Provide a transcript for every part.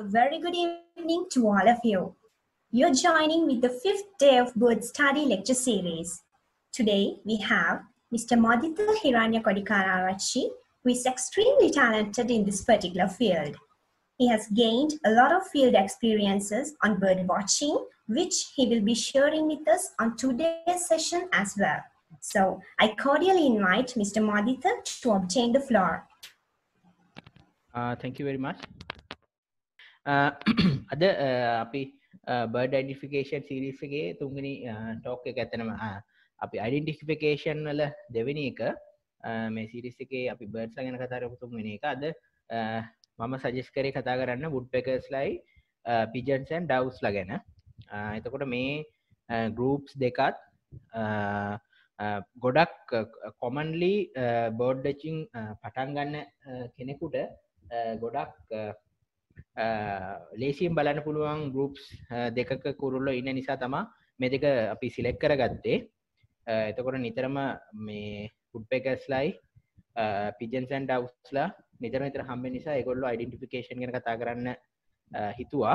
A very good evening to all of you. You're joining with the fifth day of Bird Study lecture series. Today we have Mr. Maditha Hiranya Kodikarachi, who is extremely talented in this particular field. He has gained a lot of field experiences on bird watching, which he will be sharing with us on today's session as well. So I cordially invite Mr. Maditha to obtain the floor. Thank you very much. අද අපි bird ඩයිඩෙන්ටිෆිකේෂන් series එකේ තුන්වෙනි talk එක ඇත්තනම අපි identification වල දෙවෙනි එක මේ සීරීස් එකේ අපි බර්ඩ්ස් ලා ගැන කතා කරපු තුන්වෙනි එක අද මම සජෙස්ට් කරේ කතා කරන්න woodpeckers live pigeons and doves ලා ගැන. එතකොට මේ groups දෙකත් ගොඩක් commonly bird watching පටන් ගන්න කෙනෙකුට ගොඩක් ලේසියෙන් බලන්න පුළුවන් groups දෙකක කුරුල්ලෝ ඉන්න නිසා තමයි මේ දෙක අපි සිලෙක්ට් කරගත්තේ. එතකොට නිතරම මේ woodpeckers live pigeons and doves ලා නිතර හම්බෙන නිසා ඒගොල්ලෝ identification ගැන කතා කරන්න හිතුවා.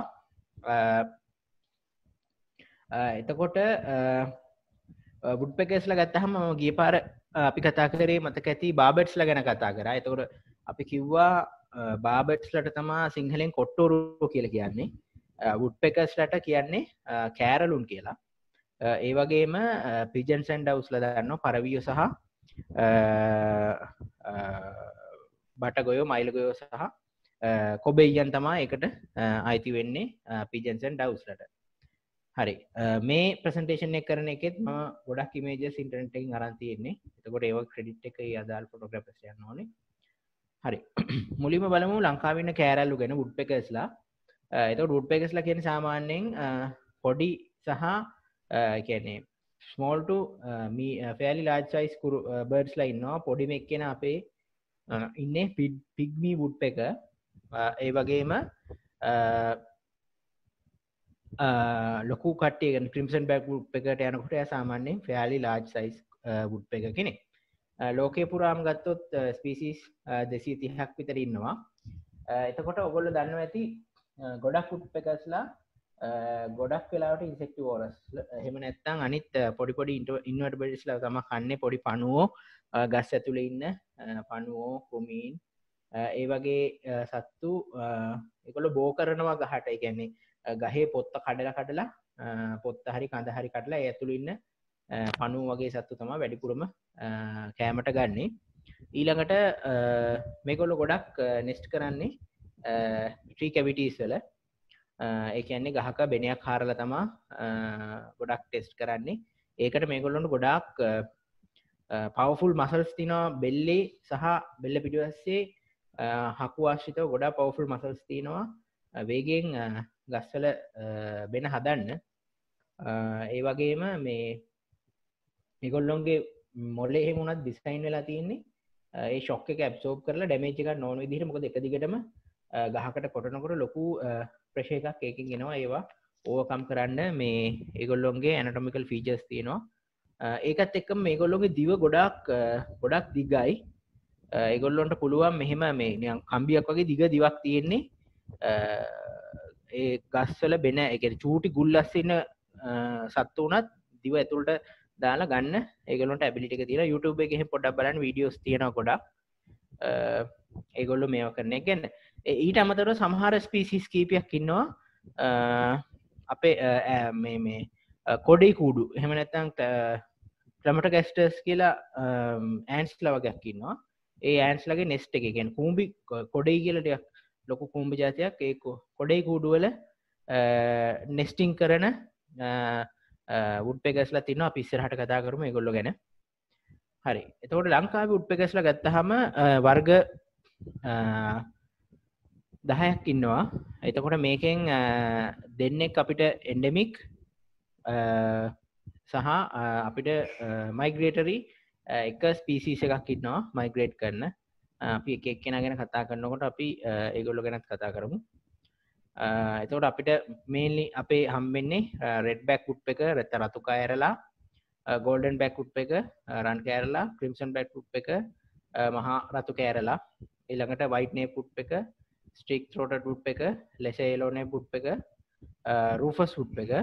එතකොට woodpeckers ලා ගත්තාම මම ගිය පාර අපි කතා කරේ මතක ඇති barbets ලා ගැන කතා කරා. එතකොට අපි කිව්වා barbets ලට තමා සිංහලෙන් කොට්ටෝරු කියලා කියන්නේ. woodpeckers ලට කියන්නේ කෑරලුන් කියලා. ඒ වගේම pigeons and doves ලා දන්නවා පරවියෝ සහ බටගොයෝ මයිලගොයෝ සහ කොබෙයියන් තමා ඒකට අයිති වෙන්නේ pigeons and doves ලට. හරි මේ ප්‍රසන්ටේෂන් එක කරන එකෙත් මම ගොඩක් ඉමේජස් ඉන්ටර්නෙට් එකකින් අරන් තියෙන්නේ. එතකොට ඒව ක්‍රෙඩිට් එක ඒ අදාළ ෆොටෝග්‍රැෆර්ස් යන්න ඕනේ. හරි මුලින්ම බලමු ලංකාවේ ඉන්න කෑරල්ලු ගැන woodpeckers ලා. එතකොට woodpeckers ලා කියන්නේ සාමාන්‍යයෙන් පොඩි සහ කියන්නේ small to fairly large size birds ලා ඉන්නවා. පොඩිම එක්කෙන අපේ ඉන්නේ pygmy woodpecker. ඒ වගේම ලොකු කට්ටිය කියන්නේ crimson back woodpecker ට යනකොට එයා සාමාන්‍යයෙන් fairly large size woodpecker කෙනෙක්. ලෝකයේ පුරාම ගත්තොත් ස්පීසිස් 230ක් විතර ඉන්නවා. එතකොට ඔයගොල්ලෝ දන්නවා ඇති ගොඩක් woodpeckers ලා ගොඩක් වෙලාවට insectivorous. එහෙම නැත්නම් අනිත් පොඩි invertebrates ලා තමයි කන්නේ පොඩි පණුවෝ ගස් ඇතුලේ ඉන්න පණුවෝ කුමීන් ඒ වගේ සත්තු ඒගොල්ලෝ බෝ කරනවා ගහට. ඒ කියන්නේ ගහේ පොත්ත කඩලා පොත්ත හරි කඳ හරි කඩලා ඒ ඇතුළේ ඉන්න පණුවෝ වගේ සත්තු තමයි වැඩිපුරම කෑමට ගන්නෙ. ඊළඟට මේගොල්ලෝ ගොඩක් නෙස්ට් කරන්නේ tree cavities වල. ඒ කියන්නේ ගහක බෙනයක් හාරලා තමයි ගොඩක් ටෙස්ට් කරන්නේ. ඒකට මේගොල්ලොන්ට ගොඩාක් powerful muscles තියෙනවා බෙල්ලේ සහ බෙල්ල පිටුපස්සේ හකු ආශ්‍රිතව ගොඩාක් powerful muscles තියෙනවා වේගෙන් ගස්වල බෙන හදන්න. ඒ වගේම මේගොල්ලොන්ගේ මොලේ එහෙම උනත් ඩිසයින් වෙලා තියෙන්නේ ඒ ෂොක් එක ඇබ්සෝබ් කරලා ඩැමේජ් එකක් නොවන විදිහට. මොකද එක දිගටම ගහකට කොටනකොට ලොකු ප්‍රෙෂර් එකක් ඒකෙන් එනවා. ඒවා ඕවර්කම් කරන්න මේ ඒගොල්ලොන්ගේ ඇනටොමිකල් ෆීචර්ස් තියෙනවා. ඒකත් එක්කම මේගොල්ලොන්ගේ දිව ගොඩක් දිගයි. ඒගොල්ලොන්ට පුළුවන් මෙහෙම මේ නිකන් කම්බියක් වගේ දිග දිවක් තියෙන්නේ. ඒ ගස්වල බෙන ඒ කියන්නේ චූටි ගුල්ලස් ඉන්න සත්තු උනත් දිව ඇතුළට දාලා ගන්න ඒගොල්ලොන්ට ඇබිලිටි එක තියෙනවා. YouTube එකේ එහෙම පොඩ්ඩක් බලන්න වීඩියෝස් තියෙනවා ගොඩක්. ඒගොල්ලෝ මේවා කරන එක ගැන. ඊට අමතරව සමහර ස්පීසිස් කීපයක් ඉන්නවා අපේ මේ කොඩේ කූඩු එහෙම නැත්නම් ට්‍රමටෝගැස්ටර්ස් කියලා ඈන්ට්ස් ලා වගේක් ඉන්නවා. ඒ ඈන්ට්ස් ලගේ නෙස්ට් එකේ කියන්නේ කූඹි කොඩේ කියලා ටිකක් ලොකු කූඹි జాතියක් ඒ කොඩේ කූඩු වල නෙස්ටිං කරන woodpeckers ලා තිනවා. අපි ඉස්සරහට කතා කරමු ඒගොල්ලෝ ගැන. හරි එතකොට ලංකාවේ woodpeckers ලා ගත්තාම වර්ග 10ක් ඉන්නවා. එතකොට මේකෙන් දෙන්නෙක් අපිට endemic සහ අපිට migratory එක ස්පීසිස් එකක් ඉන්නවා migrate කරන. අපි එක එක්කෙනා ගැන කතා කරනකොට අපි ඒගොල්ලෝ ගැනත් කතා කරමු. එතකොට අපිට mainly අපේ හම්බෙන්නේ red back woodpecker රතු කෑරලා, golden back woodpecker රන් කෑරලා, crimson back woodpecker මහා රතු කෑරලා, ඊළඟට white nape woodpecker streak throated woodpecker, lesser yellow-napped woodpecker, rufous woodpecker,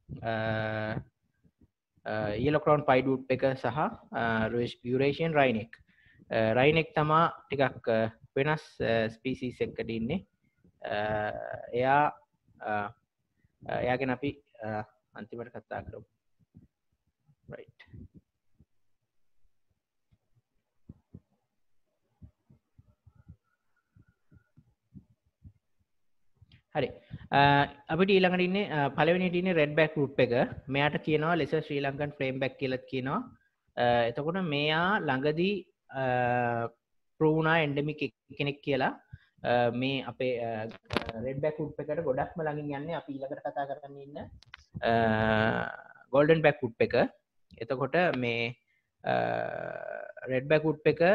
yellow crowned pied woodpecker සහ Eurasian wryneck. wryneck තමා ටිකක් වෙනස් ස්පීසිස් එකකට ඉන්නේ. එයා ගැන අපි අන්තිමට කතා කරමු. right. හරි අපිට ඊළඟට ඉන්නේ පළවෙනියට ඉන්නේ රෙඩ් බෑක් woodpecker. මෙයාට කියනවා lesser Sri Lankan flame back කියලාත් කියනවා. එතකොට මෙයා ළඟදී ප්‍රූව් වුණා එන්ඩෙමික් කෙනෙක් කියලා. මේ අපේ රෙඩ් බෑක් woodpeckerට ගොඩක්ම ළඟින් යන්නේ අපි ඊළඟට කතා කරන්න ඉන්න golden back woodpecker. එතකොට මේ රෙඩ් බෑක් woodpecker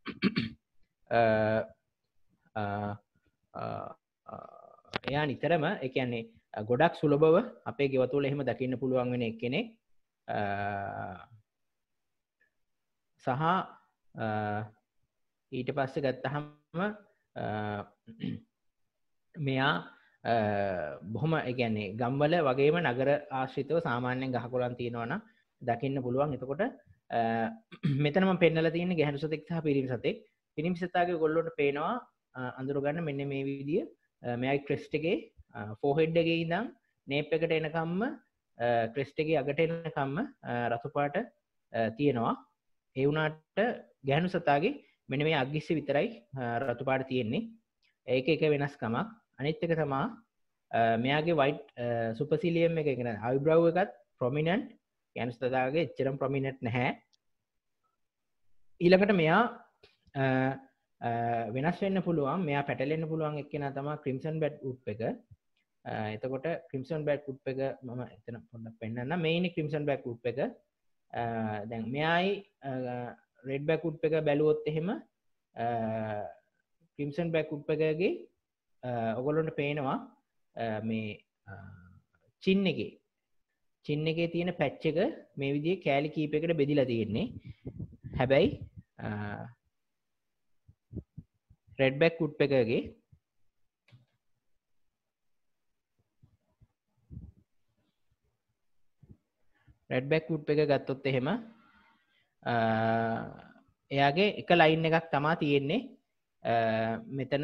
එයා නිතරම ඒ කියන්නේ ගොඩක් සුලභව අපේ ගෙවතුල එහෙම දකින්න පුළුවන් වෙන එක්කෙනෙක් සහ ඊට පස්සේ ගත්තහම මෙයා බොහොම ඒ කියන්නේ ගම්වල වගේම නගර ආශ්‍රිතව සාමාන්‍යයෙන් ගහකොළන් තියෙනවා නම් දකින්න පුළුවන්. එතකොට මෙතන මම පෙන්නලා තියෙන්නේ ගැහණු සතෙක් සහ පිරිමි සතෙක්. පිරිමි සතාගේ ඔයගොල්ලන්ට පේනවා අඳුර ගන්න මෙන්න මේ විදිය මෙයාගේ ක්‍රෙස්ට් එකේ ෆෝහෙඩ් එකේ ඉඳන් නේප් එකට එනකම්ම ක්‍රෙස්ට් එකේ අගට එනකම්ම රතු පාට තියෙනවා. ඒ වුණාට ගැහණු සතාගේ මෙන්න මේ අග්ගිස්සේ විතරයි රතු පාට තියෙන්නේ. ඒක එක වෙනස්කමක්. අනිත් එක තමයි මෙයාගේ වයිට් සුපර්සිලියම් එක කියන අයිබ්‍රව් එකත් ප්‍රොමිනන්ට්. ගැහණු සතාගේ එච්චරම ප්‍රොමිනන්ට් නැහැ. ඊළඟට මෙයා වෙනස් වෙන්න පුළුවන්. මෙයා පැටලෙන්න පුළුවන් එක්කෙනා තමයි ක්‍රිම්සන් බැඩ් woodpecker. එතකොට ක්‍රිම්සන් බැඩ් woodpecker මම එතන පොඩ්ඩක් පෙන්නන්න. මේ ඉන්නේ ක්‍රිම්සන් බැඩ් woodpecker. දැන් මෙයායි රෙඩ් බැක් woodpecker බැලුවොත් එහෙම ක්‍රිම්සන් බැක් woodpecker ගේ ඔයගොල්ලන්ට පේනවා මේ චින් එකේ තියෙන පැච් එක මේ විදිහේ කෑලි කීපයකට බෙදිලා තියෙන්නේ. හැබැයි රෙඩ් බැක් woodpecker ගේ රෙඩ් බැක් woodpecker ගත්තොත් එහෙම එයාගේ එක ලයින් එකක් තමා තියෙන්නේ මෙතන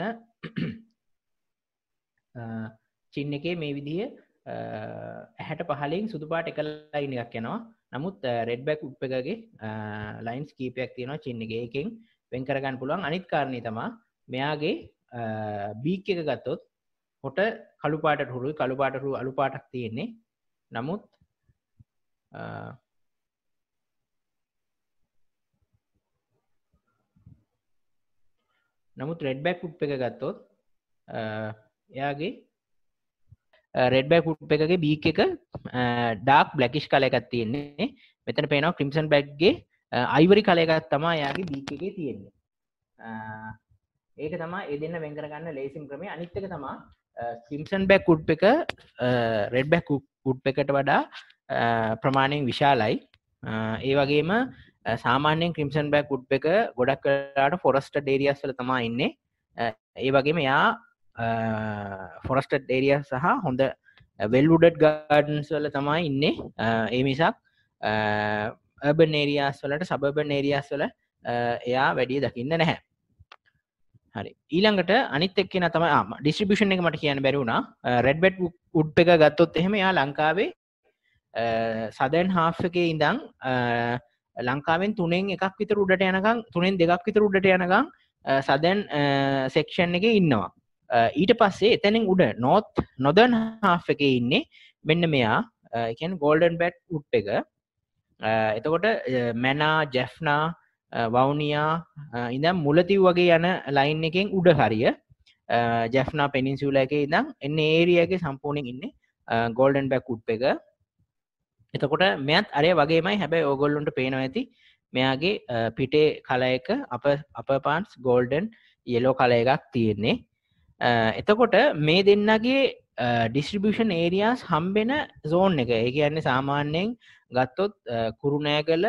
චින් එකේ මේ විදිහ ඇහැට පහලින් සුදු පාට එක ලයින් එකක් යනවා. නමුත් රෙඩ් බැක් woodpecker ගේ ලයින්ස් කීපයක් තියෙනවා චින් එකේ. එකෙන් වෙන් කරගන්න පුළුවන්. අනිත් කාරණේ තමයි මෙයාගේ බීක් එක ගත්තොත් හොට කළු පාටට හුරුයි කළු පාටට අලු පාටක් තියෙන්නේ. නමුත් රෙඩ් බැක් woodpecker ගත්තොත් එයාගේ රෙඩ් බැක් woodpecker ගේ බීක් එක ඩාර්ක් බ්ලැකිෂ් කලර් එකක් තියෙන්නේ. මෙතන පේනවා ක්‍රිම්සන් බැක් ගේ අයිවරි කලර් එකක් තමයි එයාගේ බීක් එකේ තියෙන්නේ. ඒක තමයි ඒ දෙන්න වෙන් කරගන්න ලේසිම ක්‍රමය. අනිත් එක තමයි crimson back woodpecker red back woodpeckerට වඩා ප්‍රමාණයෙන් විශාලයි. ඒ වගේම සාමාන්‍යයෙන් ක්‍රිම්සන් බැක් woodpecker ගොඩක් වෙලාවට ෆොරස්ටඩ් ඒරියාස් වල තමයි ඉන්නේ. ඒ වගේම එයා ෆොරස්ටඩ් ඒරියාස් සහ හොඳ වෙල් වුඩඩ් ගාඩන්ස් වල තමයි ඉන්නේ. ඒ මිසක් අර්බන් ඒරියාස් වලට සබර්බන් ඒරියාස් වල එයා වැඩි දකින්න නැහැ. හරි. ඊළඟට අනිත් එක්කෙනා තමයි ඩිස්ට්‍රිබියුෂන් එක මට කියන්න බැරි වුණා. රෙඩ් බැක් woodpecker ගත්තොත් එහෙම එයා ලංකාවේ සදර්න් හාෆ් එකේ ඉඳන් ලංකාවෙන් 3න් 1ක් විතර උඩට යනකම් 3න් 2ක් විතර උඩට යනකම් සදර්න් සෙක්ෂන් එකේ ඉන්නවා. ඊට පස්සේ එතනින් උඩ නොදර්න් හාෆ් එකේ ඉන්නේ මෙන්න මෙයා. ඒ කියන්නේ golden back woodpecker. එතකොට මැනා ජෙෆ්නා වවුනියා ඉඳන් මුලතිව් වගේ යන ලයින් එකෙන් උඩ හරිය ජෙෆ්නා පෙනින්සියුලා එකේ ඉඳන් එන්නේ ඒරියා එකේ සම්පූර්ණයෙන් ඉන්නේ golden back woodpecker. එතකොට මෙයත් අරය වගේමයි. හැබැයි ඕගොල්ලොන්ට පේනවා ඇති මෙයාගේ පිටේ කලර් එක upper parts golden yellow colour එකක් තියෙන්නේ. එතකොට මේ දෙන්නගේ ඩිස්ට්‍රිබියුෂන් ඒරියාස් හම්බෙන zone එක. ඒ කියන්නේ සාමාන්‍යයෙන් ගත්තොත් කුරුණෑගල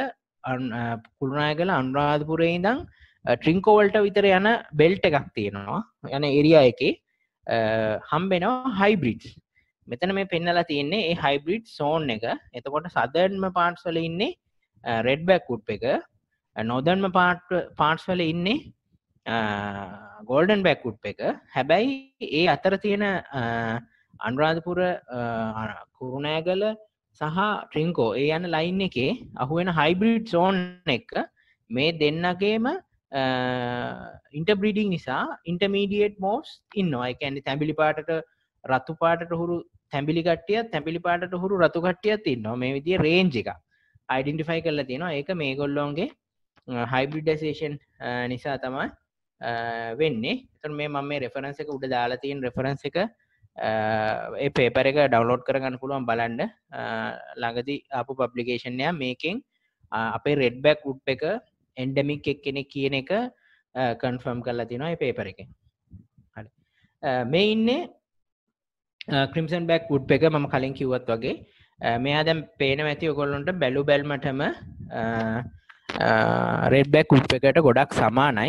අනුරාධපුරේ ඉඳන් ට්‍රින්කෝ වලට විතර යන බෙල්ට් එකක් තියෙනවා. යන ඒරියා එකේ හම්බෙනවා හයිබ්‍රිඩ්ස්. මෙතන මේ පෙන්නලා තියෙන්නේ ඒ හයිබ්‍රිඩ් සෝන් එක. එතකොට සදර්න්ම පාර්ට්ස් වල ඉන්නේ රෙඩ් බෑක් වුඩ්පෙකර්, නොදර්න්ම පාර්ට්ස් වල ඉන්නේ ගෝල්ඩන් බෑක් වුඩ්පෙකර්. හැබැයි ඒ අතර තියෙන අනුරාධපුර, කුරුණෑගල සහ ට්‍රින්කෝ ඒ යන ලයින් එකේ අහුවෙන හයිබ්‍රිඩ් සෝන් එක මේ දෙන්නගේම ඉන්ටර්බ්‍රීඩින් නිසා ඉන්ටර්මීඩියේට් මෝස් ඉන්නවා. ඒ කියන්නේ තැඹිලි පාටට රතු පාටට හුරු තැඹිලි කට්ටියත් තැඹිලි පාටට හුරු රතු කට්ටියත් ඉන්නවා. මේ විදිහේ රේන්ජ් එකක් අයිඩෙන්ටිෆයි කරලා තියෙනවා. ඒක මේගොල්ලෝගේ හයිබ්‍රිඩයිසේෂන් නිසා තමයි වෙන්නේ. එතකොට මේ මම මේ රෙෆරන්ස් එක උඩ දාලා තියෙන රෙෆරන්ස් එක ඒ පේපර් එක ඩවුන්ලෝඩ් කරගන්න පුළුවන් බලන්න. ළඟදී ආපු පබ්ලිකේෂන් එක මේකෙන් අපේ රෙඩ් බෑක් වුඩ්පෙකර් එන්ඩමික් එක්කෙනෙක් කියන එක කන්ෆර්ම් කරලා තියෙනවා මේ පේපර් එකෙන්. හරි. මේ ඉන්නේ ක්‍රිම්සන් බෑක් වුඩ්පෙකර්. මම කලින් කිව්වත් වගේ මෙයා දැන් පේනවා ඇති ඔයගොල්ලන්ට බැලු බැල්මටම රෙඩ් බෑක් වුඩ්පෙකර්ට ගොඩක් සමානයි.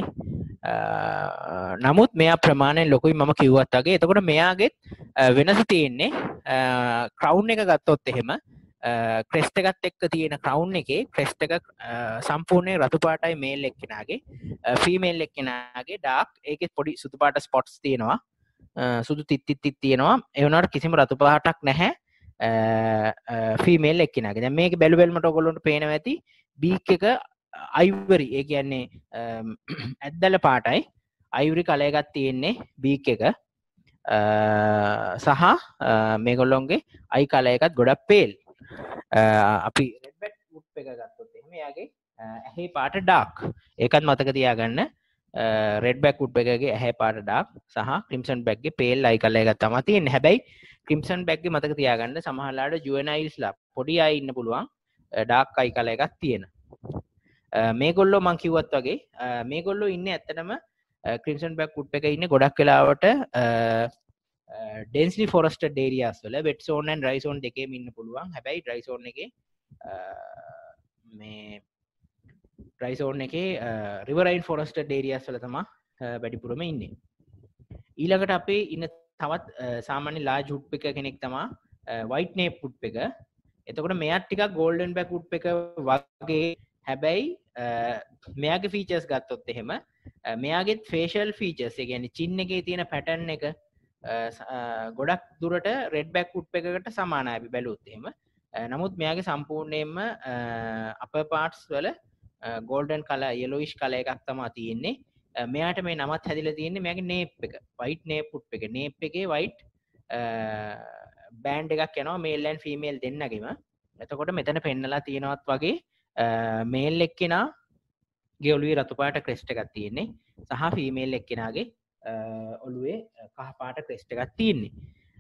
නමුත් මෙයා ප්‍රමාණයෙන් ලොකුයි මම කිව්වත් වගේ. එතකොට මෙයාගෙත් වෙනස තියෙන්නේ ක්‍රවුන් එක ගත්තොත් එහෙම ක්‍රෙස්ට් එකත් එක්ක තියෙන ක්‍රවුන් එකේ ක්‍රෙස්ට් එක සම්පූර්ණයෙන් රතු පාටයි මේල් එක්කෙනාගේ. ෆීමේල් එක්කෙනාගේ ඩාර්ක්. ඒකෙත් පොඩි සුදු පාට ස්පොට්ස් තියෙනවා. සුදු තිත් තියෙනවා. ඒ වුණාට කිසිම රතු පාටක් නැහැ ෆීමේල් එක්කෙනාගේ. දැන් මේක බැලු බැලමට ඔයගොල්ලන්ට පේනවා ඇති බීක් එක අයිවරි, ඒ කියන්නේ ඇද්දල පාටයි අයිවරි කලර් එකක් තියෙන්නේ බීක් එක. සහ මේගොල්ලොන්ගේ අයි කලර් එකත් ගොඩක් පේල්. අපි රෙඩ් බෑක් වුඩ්පෙකර් ගත්තොත් එහෙම එයාගේ ඇහි පාට ඩාර්ක්. ඒකත් මතක තියාගන්න. රෙඩ් බෑක් වුඩ්පෙකර්ගේ ඇහි පාට ඩාර්ක් සහ ක්‍රිම්සන් බෑක්ගේ පේල් අයි කලර් එකක් තමයි තියෙන්නේ. හැබැයි ක්‍රිම්සන් බෑක්ගේ මතක තියාගන්න සමහරලාට ජුවෙනයිල්ස්ලා පොඩි අය ඉන්න පුළුවන් ඩාර්ක් අයි කලර් එකක් තියෙන. මේගොල්ලෝ මං කිව්වත් වගේ මේගොල්ලෝ ඉන්නේ ඇත්තටම ක්‍රිම්සන් බෑක් වුඩ්පෙකර් ඉන්නේ ගොඩක් වෙලාවට densely forested areas වල wet zone and dry zone දෙකේම ඉන්න පුළුවන්. හැබැයි dry zone එකේ මේ dry zone එකේ riverine forested areas වල තමයි වැඩිපුරම ඉන්නේ. ඊළඟට අපේ ඉන්න තවත් සාමාන්‍ය large woodpecker කෙනෙක් තමයි white nape woodpecker. එතකොට මෙයාත් ටිකක් golden back woodpecker වගේ. හැබැයි මෙයාගේ features ගත්තොත් එහෙම මෙයාගේ facial features, ඒ කියන්නේ chin එකේ තියෙන pattern එක ගොඩක් දුරට රෙඩ් බෑක් වුඩ්පෙකර් එකට සමානයි අපි බැලුවොත් එහෙම. නමුත් මෙයාගේ සම්පූර්ණයෙන්ම අපර් පාර්ට්ස් වල ගෝල්ඩන් කලර්, yellowish කලර් එකක් තමයි තියෙන්නේ. මෙයාට මේ නමත් හැදිලා තියෙන්නේ මෙයාගේ නේප් එක. white nape woodpecker. නේප් එකේ white බෑන්ඩ් එකක් යනවා මේල් ඇන්ඩ් ෆීමේල් දෙන්නගෙම. එතකොට මෙතන පෙන්නලා තියෙනවත් වගේ මේල් එක්කෙනා ගේ ඔළුවේ රතු පාට ක්‍රෙස්ට් එකක් තියෙන්නේ සහ ෆීමේල් එක්කෙනාගේ ඔළුවේ කහ පාට ක්‍රෙස්ට් එකක් තියෙන්නේ.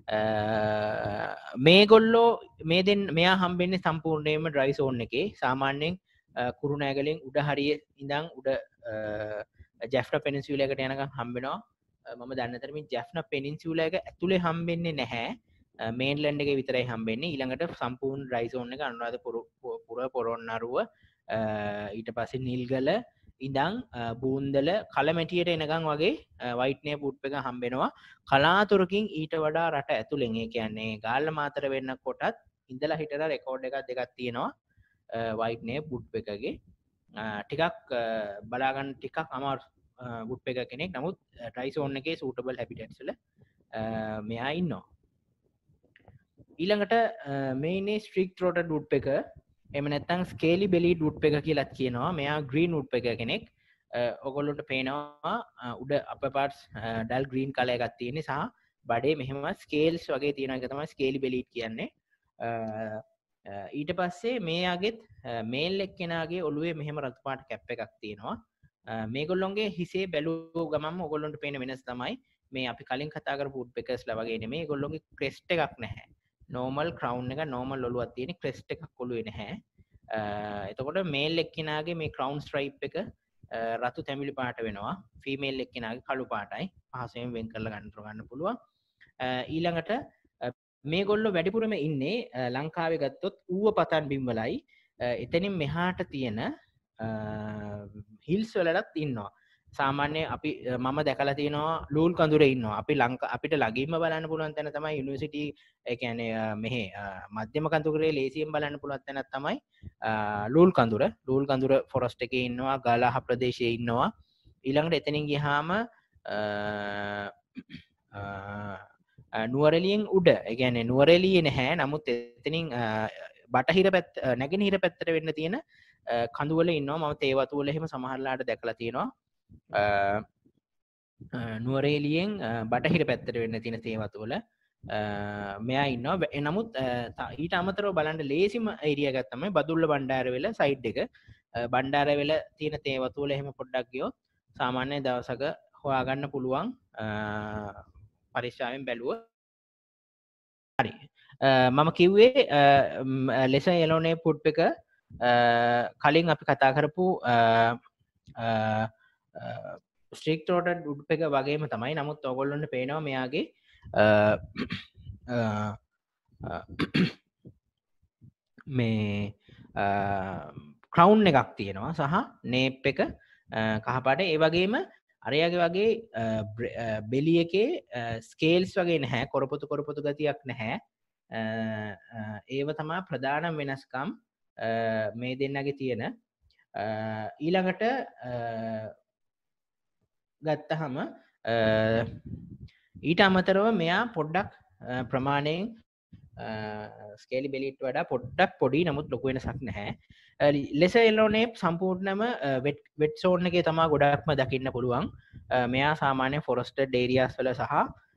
මේගොල්ලෝ මේ දෙන්න මෙයා හම්බෙන්නේ සම්පූර්ණයෙන්ම ඩ්‍රයි සෝන් එකේ. සාමාන්‍යයෙන් කුරුණෑගලෙන් උඩ හරිය ඉඳන් උඩ ජැෆ්නා පෙනින්සියුලා එකට යනකම් හම්බෙනවා. මම දන්න තරමින් ජැෆ්නා පෙනින්සියුලා එක ඇතුලේ හම්බෙන්නේ නැහැ. මේන්ලන්ඩ් එකේ විතරයි හම්බෙන්නේ. ඊළඟට සම්පූර්ණ ඩ්‍රයි සෝන් එක අනුරාධපුර පොරොන්නරුව ඊට පස්සේ නිල්ගල ඉඳන් බූන්දල කලමැටියට එනකම් වගේ වයිට් නේප් වුඩ්පෙකර් හම්බෙනවා. කලාතුරකින් ඊට වඩා රට ඇතුලෙන්, ඒ කියන්නේ ගාල්ල මාතර වෙන්න කොටත් ඉඳලා හිටලා රෙකෝඩ් එකක් දෙකක් තියෙනවා වයිට් නේප් වුඩ්පෙකර්ගේ. ටිකක් බලාගන්න ටිකක් අමාරු වුඩ්පෙකර් කෙනෙක්. නමුත් ඩ්‍රයි සෝන් එකේ සූටබල් හැබිටට්ස් වල මෙයා ඉන්නවා. ඊළඟට මේ ඉන්නේ ස්ට්‍රික් ත්‍රෝටඩ් වුඩ්පෙකර්. එහෙම නැත්නම් ස්කේලි බෙලිඩ් වුඩ්පෙකර් කියලාත් කියනවා. මෙයා ග්‍රීන් වුඩ්පෙකර් කෙනෙක්. ඔයගොල්ලන්ට පේනවා උඩ upper parts dull green colour එකක් තියෙන්නේ සහ බඩේ මෙහෙම ස්කේල්ස් වගේ තියෙන එක තමයි ස්කේලි බෙලිඩ් කියන්නේ. ඊට පස්සේ මෙයාගෙත් මේල් එක්කෙනාගේ ඔළුවේ මෙහෙම රතු පාට කැප් එකක් තියෙනවා. මේගොල්ලොන්ගේ හිසේ බැලුව ගමන්ම ඔයගොල්ලන්ට පේන වෙනස තමයි මේ අපි කලින් කතා කරපු වුඩ්පෙකර්ස්ලා වගේ නෙමෙයි. ඒගොල්ලොන්ගේ ක්‍රෙස්ට් එකක් නැහැ. නෝමල් ක්‍රවුන් එක නෝමල් ඔළුවක් තියෙන, ක්‍රෙස්ට් එකක් ඔළුවේ නැහැ. එතකොට මේල් එක්කෙනාගේ මේ ක්‍රවුන් ස්ට්‍රයිප් එක රතු තැඹිලි පාට වෙනවා. ෆීමේල් එක්කෙනාගේ කළු පාටයි. පහසෙන් වෙන් කරලා ගන්න පුළුවන්. ඊළඟට මේගොල්ලෝ වැඩිපුරම ඉන්නේ ලංකාවේ ගත්තොත් ඌව පතන් බිම් වලයි. එතනින් මෙහාට තියෙන හිල්ස් වලටත් ඉන්නවා. සාමාන්‍ය අපි මම දැකලා තියෙනවා ලූල් කඳුරේ ඉන්නවා. අපිට ළඟින්ම බලන්න පුළුවන් තැන තමයි යුනිවර්සිටි ඒ කියන්නේ මෙහි මධ්‍යම කඳුරේ ලේසියෙන් බලන්න පුළුවන් තැනක් තමයි ලූල් කඳුර. ලූල් කඳුර ෆොරස්ට් එකේ ඉන්නවා, ගලහ ප්‍රදේශයේ ඉන්නවා. ඊළඟට එතනින් ගියාම නුවරඑළියෙන් උඩ ඒ කියන්නේ නුවරඑළියේ නැහැ. නමුත් එතනින් බටහිර පැත්ත නැගෙනහිර පැත්තට වෙන්න තියෙන කඳු වල ඉන්නවා. මම තේ වතු වල එහෙම සමහරලාට දැකලා තියෙනවා. නුවරඑළියෙන් බටහිර පැත්තට වෙන්න තියෙන තේ වතු වල මෙයා ඉන්නවා. නමුත් ඊට අමතරව බලන්න ලේසිම ඒරියා එකක් තමයි බදුල්ල බණ්ඩාරවෙල සයිඩ් එක. බණ්ඩාරවෙල තියෙන තේ වතු වල එහෙම පොඩ්ඩක් ගියොත් සාමාන්‍ය දවසක හොයාගන්න පුළුවන් පරිස්සමෙන් බැලුවොත්. හරි. මම කිව්වේ ලෙස එලෝනේ පුට් එක කලින් අපි කතා කරපු ස්ට්‍රික් ටෝටඩ් උඩ් එක වගේම තමයි. නමුත් ඔයගොල්ලන්ට පේනවා මෙයාගේ මේ ක්‍රවුන් එකක් තියෙනවා සහ නේප් එක කහපාට. ඒ වගේම අරයාගේ වගේ බෙලි එකේ ස්කේල්ස් වගේ නැහැ, කොරපොතු ගතියක් නැහැ. ඒව තමා ප්‍රධාන වෙනස්කම් මේ දෙන්නගේ තියෙන. ඊළඟට ගත්තහම ඊට අමතරව මෙයා පොඩ්ඩක් ප්‍රමාණයෙන් ස්කේලි බෙලිට වඩා පොඩ්ඩක් පොඩි, නමුත් ලොකු වෙනසක් නැහැ. ලෙස එලෝනේ සම්පූර්ණම වෙට් සෝන් එකේ තමා ගොඩක්ම දකින්න පුළුවන්. මෙයා සාමාන්‍ය ෆොරස්ටඩ් ඒරියාස් වල සහ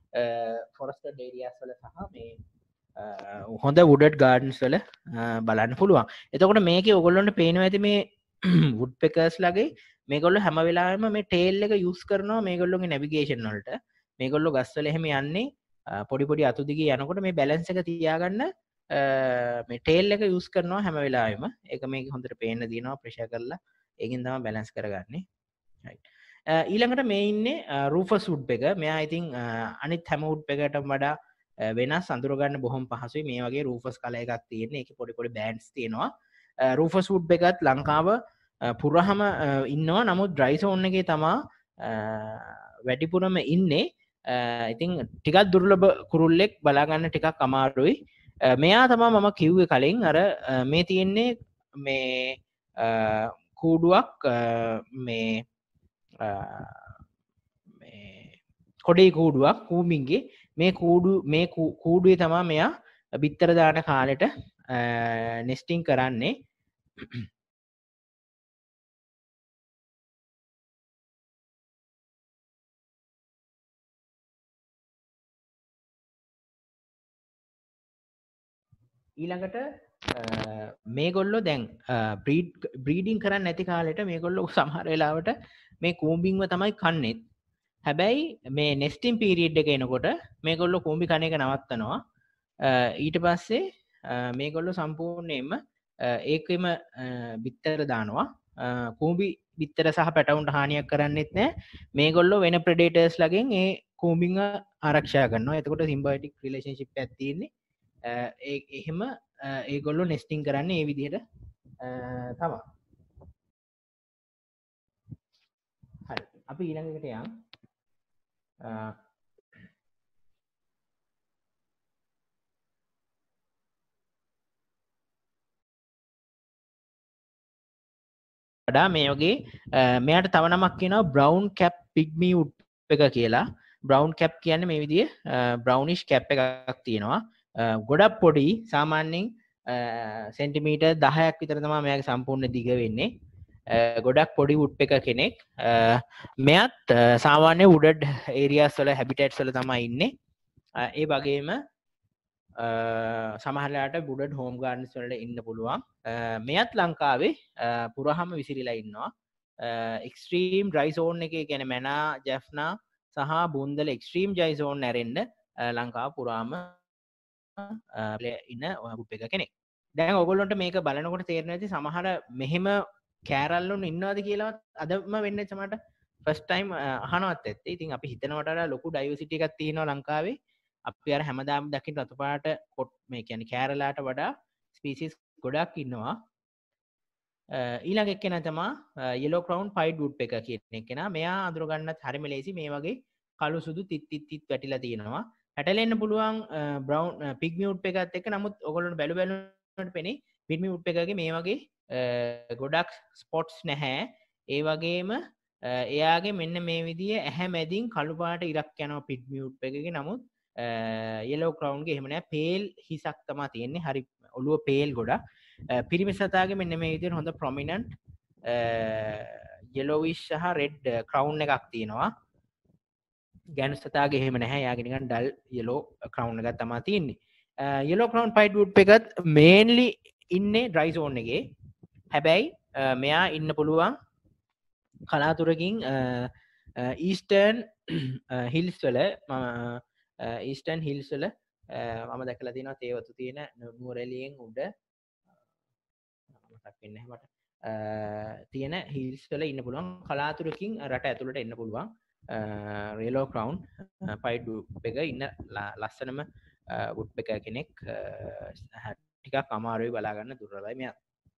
මේ හොඳ වුඩඩ් ගාඩන්ස් වල බලන්න පුළුවන්. එතකොට මේකේ ඔයගොල්ලන්ට පේනවා ඇති මේ වුඩ් පෙකර්ස් ලගේ මේගොල්ලෝ හැම වෙලාවෙම මේ ටේල් එක යූස් කරනවා මේගොල්ලෝගේ නැවිගේෂන් වලට. මේගොල්ලෝ ගස්වල එහෙම යන්නේ පොඩි පොඩි අතු දිගේ යනකොට මේ බැලන්ස් එක තියාගන්න මේ ටේල් එක යූස් කරනවා හැම වෙලාවෙම. ඒක මේක හොඳට පේන්න දිනවා ප්‍රෙෂර් කරලා. ඒකෙන් තමයි බැලන්ස් කරගන්නේ. right. ඊළඟට මේ ඉන්නේ රූෆස් වුඩ් එක. මෙයා ඉතින් අනිත් හැම වුඩ් එකකටම වඩා වෙනස්, අඳුර ගන්න බොහොම පහසුයි. මේ වගේ රූෆස් කලර් එකක් තියෙන. ඒකේ පොඩි පොඩි බෑන්ඩ්ස් තියෙනවා. රූෆස් වුඩ් එකත් ලංකාව පුරාම ඉන්නවා. නමුත් ඩ්‍රයි සෝන් එකේ තමා වැඩිපුරම ඉන්නේ. ඉතින් ටිකක් දුර්ලභ කුරුල්ලෙක් බලාගන්න ටිකක් අමාරුයි. මෙයා තමා මම කිව්වේ කලින් අර මේ තියෙන්නේ මේ කූඩුවක් මේ කොඩේ කූඩුවක් කූඹින්ගේ මේ කූඩුවේ තමා මෙයා බිත්තර දාන කාලෙට නෙස්ටිං කරන්නේ. ඊළඟට මේගොල්ලෝ දැන් බ්‍රීඩින් කරන්න නැති කාලෙට මේගොල්ලෝ සමහර වෙලාවට මේ කූඹින්ව තමයි කන්නේත්. හැබැයි මේ නෙස්ටින් පීරියඩ් එක එනකොට මේගොල්ලෝ කූඹි කන එක නවත්තනවා. ඊට පස්සේ මේගොල්ලෝ සම්පූර්ණයෙන්ම ඒකෙම බිත්තර දානවා. කූඹි බිත්තර සහ පැටවුන්ට හානියක් කරන්නෙත් නැහැ. මේගොල්ලෝ වෙන ප්‍රෙඩේටර්ස් ලගෙන් ඒ කූඹින්ව ආරක්ෂා කරනවා. එතකොට සිම්බයොටික් රිලේෂන්ෂිප් එකක් තියෙන්නේ. එහෙම ඒගොල්ලෝ නෙස්ටිං කරන්නේ ඒ විදිහට තමයි. හරි. අපි ඊළඟට යමු. වඩා මේ වගේ මෙයාට තව නමක් කියනවා බ්‍රවුන් කැප් පිග්මී වුඩ් එක කියලා. බ්‍රවුන් කැප් කියන්නේ මේ විදිහේ බ්‍රවුනිෂ් කැප් එකක් තියෙනවා. ගොඩක් පොඩි, සාමාන්‍යයෙන් සෙන්ටිමීටර් 10ක් විතර තමයි මෙයාගේ සම්පූර්ණ දිග වෙන්නේ. ගොඩක් පොඩි වුඩ් එක කෙනෙක්. මෙයත් සාමාන්‍ය වුඩඩ් ඒරියාස් වල හැබිටට්ස් වල තමයි ඉන්නේ. ඒ වගේම සමහරලාට වුඩඩ් හෝම් ගාඩන්ස් වල ඉන්න පුළුවන්. මෙයත් ලංකාවේ පුරාම විසිරිලා ඉන්නවා. එක්ස්ට්‍රීම් ඩ්‍රයි සෝන් එකේ කියන්නේ මැනා, ජැෆ්නා සහ බුන්දල එක්ස්ට්‍රීම් ඩ්‍රයි සෝන් නැරෙන්න ලංකාව පුරාම ඉන්න වුඩ් එක කෙනෙක්. දැන් ඔයගොල්ලන්ට මේක බලනකොට තේරෙනවා ඇති සමහර මෙහෙම කෑරල්ලුන් ඉන්නවද කියලා අදම වෙන්නේ සමහරට ෆස්ට් ටයිම් අහනවත් ඇත්තේ. ඉතින් අපි හිතනවට වඩා ලොකු ඩයිවර්සිටි එකක් තියෙනවා ලංකාවේ. අපි අර හැමදාම දකින්න රතු පාට මේ කියන්නේ කෑරලාට වඩා ස්පීසිස් ගොඩක් ඉන්නවා. ඊළඟ එක්කෙනා තමා yellow crown pied woodpecker කියන එක්කෙනා. මෙයා අඳුරගන්නත් හරිම ලේසි. මේ වගේ කළු සුදු තිත් තිත් තිත් වැටිලා තියෙනවා. හැටලෙන්න පුළුවන් brown pygmy woodpecker එකත් එක්ක. නමුත් ඔයගොල්ලන්ට බැලුවට පෙනේ pygmy woodpecker ගේ මේ වගේ ගොඩක් ස්පොට්ස් නැහැ. ඒ වගේම එයාගේ මෙන්න මේ විදිය ඇහැ මැදින් කළු පාට ඉරක් යනවා pygmy woodpecker ගේ. නමුත් yellow crown ගේ එහෙම නෑ. පේල් හිසක් තමයි තියෙන්නේ. හරි ඔළුව පේල් ගොඩක්. පිරිමි සතාගේ මෙන්න මේ විදිහට හොඳ ප්‍රොමිනන්ට් yellowish සහ red crown එකක් තියෙනවා. ගැණු සතාගේ එහෙම නැහැ. යාගේ නිකන් dull yellow crown එකක් තමයි තියෙන්නේ. yellow crown pied woodpecker එකත් mainly ඉන්නේ dry zone එකේ. හැබැයි මෙයා ඉන්න පුළුවන් කලාතුරකින් eastern hills වල eastern hills වල මම දැකලා තියෙනවා තේවතු තියෙන නුවරඑළියෙන් උඩ මතක් වෙන්නේ නැහැ මට තියෙන hills වල ඉන්න පුළුවන් කලාතුරකින් රට ඇතුළට එන්න පුළුවන් yellow crown pied woodpecker ඉන්න ලස්සනම woodpecker කෙනෙක් ටිකක් අමාරුයි බලා ගන්න දුර්ලභයි මෙයා.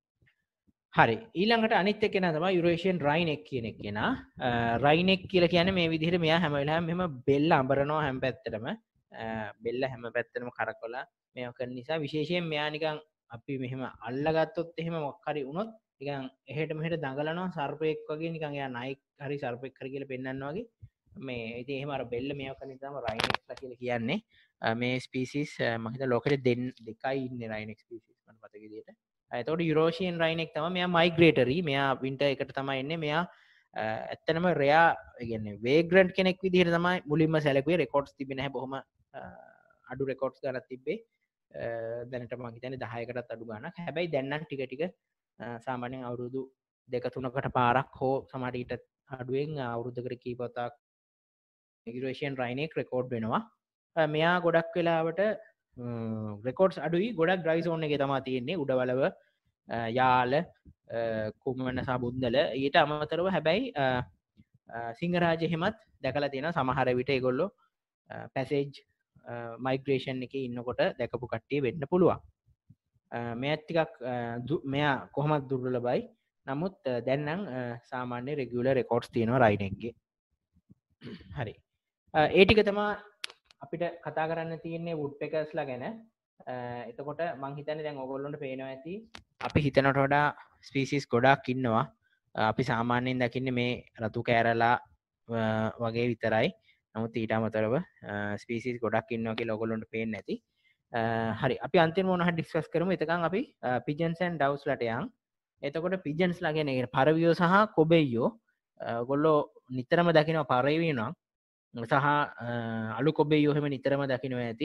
හරි ඊළඟට අනිත් එක්කෙනා තමයි යුරේෂියන් රයිනෙක් කියන එක්කෙනා. රයිනෙක් කියලා කියන්නේ මේ විදිහට මෙයා හැම වෙලාවෙම මෙහෙම බෙල්ල අඹරනවා හැම පැත්තටම. බෙල්ල හැම පැත්තටම කරකවලා මේවා කරන නිසා විශේෂයෙන් මෙයා නිකන් අපි මෙහෙම අල්ලගත්තොත් එහෙම මොකක් හරි වුණොත් නිකන් එහෙට මෙහෙට දඟලනවා සර්පෙක් වගේ නිකන් එයා නයික් හරි සර්පෙක් හරි කියලා පෙන්නනවා වගේ. මේ ඉතින් එහෙම අර බෙල්ල මේවා කරන නිසාම රයිනෙක්ලා කියලා කියන්නේ. මේ ස්පීසිස් මම හිතන ලෝකෙට දෙකයි ඉන්නේ රයිනෙක් ස්පීසිස් මම මතක විදියට. එතකොට යුරෝෂියන් රයිනෙක් තමයි මෙයා මයිග්‍රේටරි. මෙයා වින්ටර් එකට තමයි එන්නේ. මෙයා ඇත්තනම රෙයා ඒ කියන්නේ වේග්‍රන්ට් කෙනෙක් විදිහට තමයි මුලින්ම සැලකුවේ. රෙකෝඩ්ස් තිබෙන්නේ නැහැ බොහොම අඩු රෙකෝඩ්ස් ගන්නක් තිබ්බේ. දැනට මම හිතන්නේ 10කටත් අඩු ගාණක්. හැබැයි දැන් නම් ටික ටික සාමාන්‍යයෙන් අවුරුදු 2-3කට පාරක් හෝ සමහර ඊට අඩුවෙන් අවුරුද්දකට කීපවතාවක් යුරේෂියන් රයිනෙක් රෙකෝඩ් වෙනවා. මෙයා ගොඩක් වෙලාවට රෙකෝඩ්ස් අඩුයි. ගොඩක් ඩ්‍රයි සෝන් එකේ තමයි තියෙන්නේ. උඩවලව යාල කුමන සහ බුන්දල ඊට අමතරව හැබැයි සිංහරාජ එහෙමත් දැකලා තියෙනවා. සමහර විට ඒගොල්ලෝ පැසේජ් මයිග්‍රේෂන් එකේ ඉන්නකොට දැකපු කට්ටිය වෙන්න පුළුවන්. මෙයා ටිකක් මෙයා කොහොමද දුර්වලයි. නමුත් දැන් නම් සාමාන්‍ය රෙගියුලර් රෙකෝඩ්ස් තියෙනවා රයිනෙක්ගේ. හරි. ඒ ටික තමයි අපිට කතා කරන්න තියෙන්නේ woodpeckers-ලා ගැන. එතකොට මං හිතන්නේ දැන් ඔයගොල්ලන්ට පේනවා ඇති අපි හිතනට වඩා ස්පීසිස් ගොඩක් ඉන්නවා. අපි සාමාන්‍යයෙන් දකින්නේ මේ රතු කෑරලා වගේ විතරයි. නමුත් ඊට අමතරව ස්පීසිස් ගොඩක් ඉන්නවා කියලා ඔයගොල්ලන්ට පේන්නේ නැති. හරි අපි අන්තිම මොනවද ඩිස්කස් කරමු. එතකන් අපි pigeons and doves ලට යන්. එතකොට pigeons ලා කියන්නේ පරවියෝ සහ කොබෙයියෝ. ඔයගොල්ලෝ නිතරම දකිනවා පරවියෝ නම් සහ අලු කොබෙයියෝ එහෙම නිතරම දකිනවා ඇති.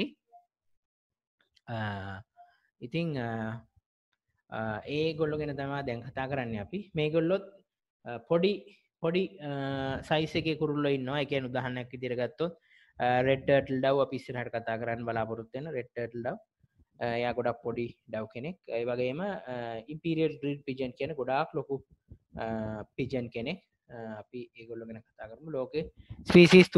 ඉතින් ඒගොල්ලෝ ගැන තමයි දැන් කතා කරන්නේ අපි. මේගොල්ලොත් පොඩි සයිස් එකේ කුරුල්ලෝ ඉන්නවා. ඒ කියන්නේ උදාහරණයක් විදිහට ගත්තොත් red turtle dove අපි ඉස්සරහට කතා කරන්න බලාපොරොත්තු වෙන red turtle dove. එයා ගොඩක් පොඩි dove කෙනෙක්. ඒ වගේම imperial green pigeon කියන ගොඩාක් ලොකු pigeon කෙනෙක්. අපි ඒගොල්ලෝ ගැන කතා කරමු. ලෝකේ ස්පීසිස්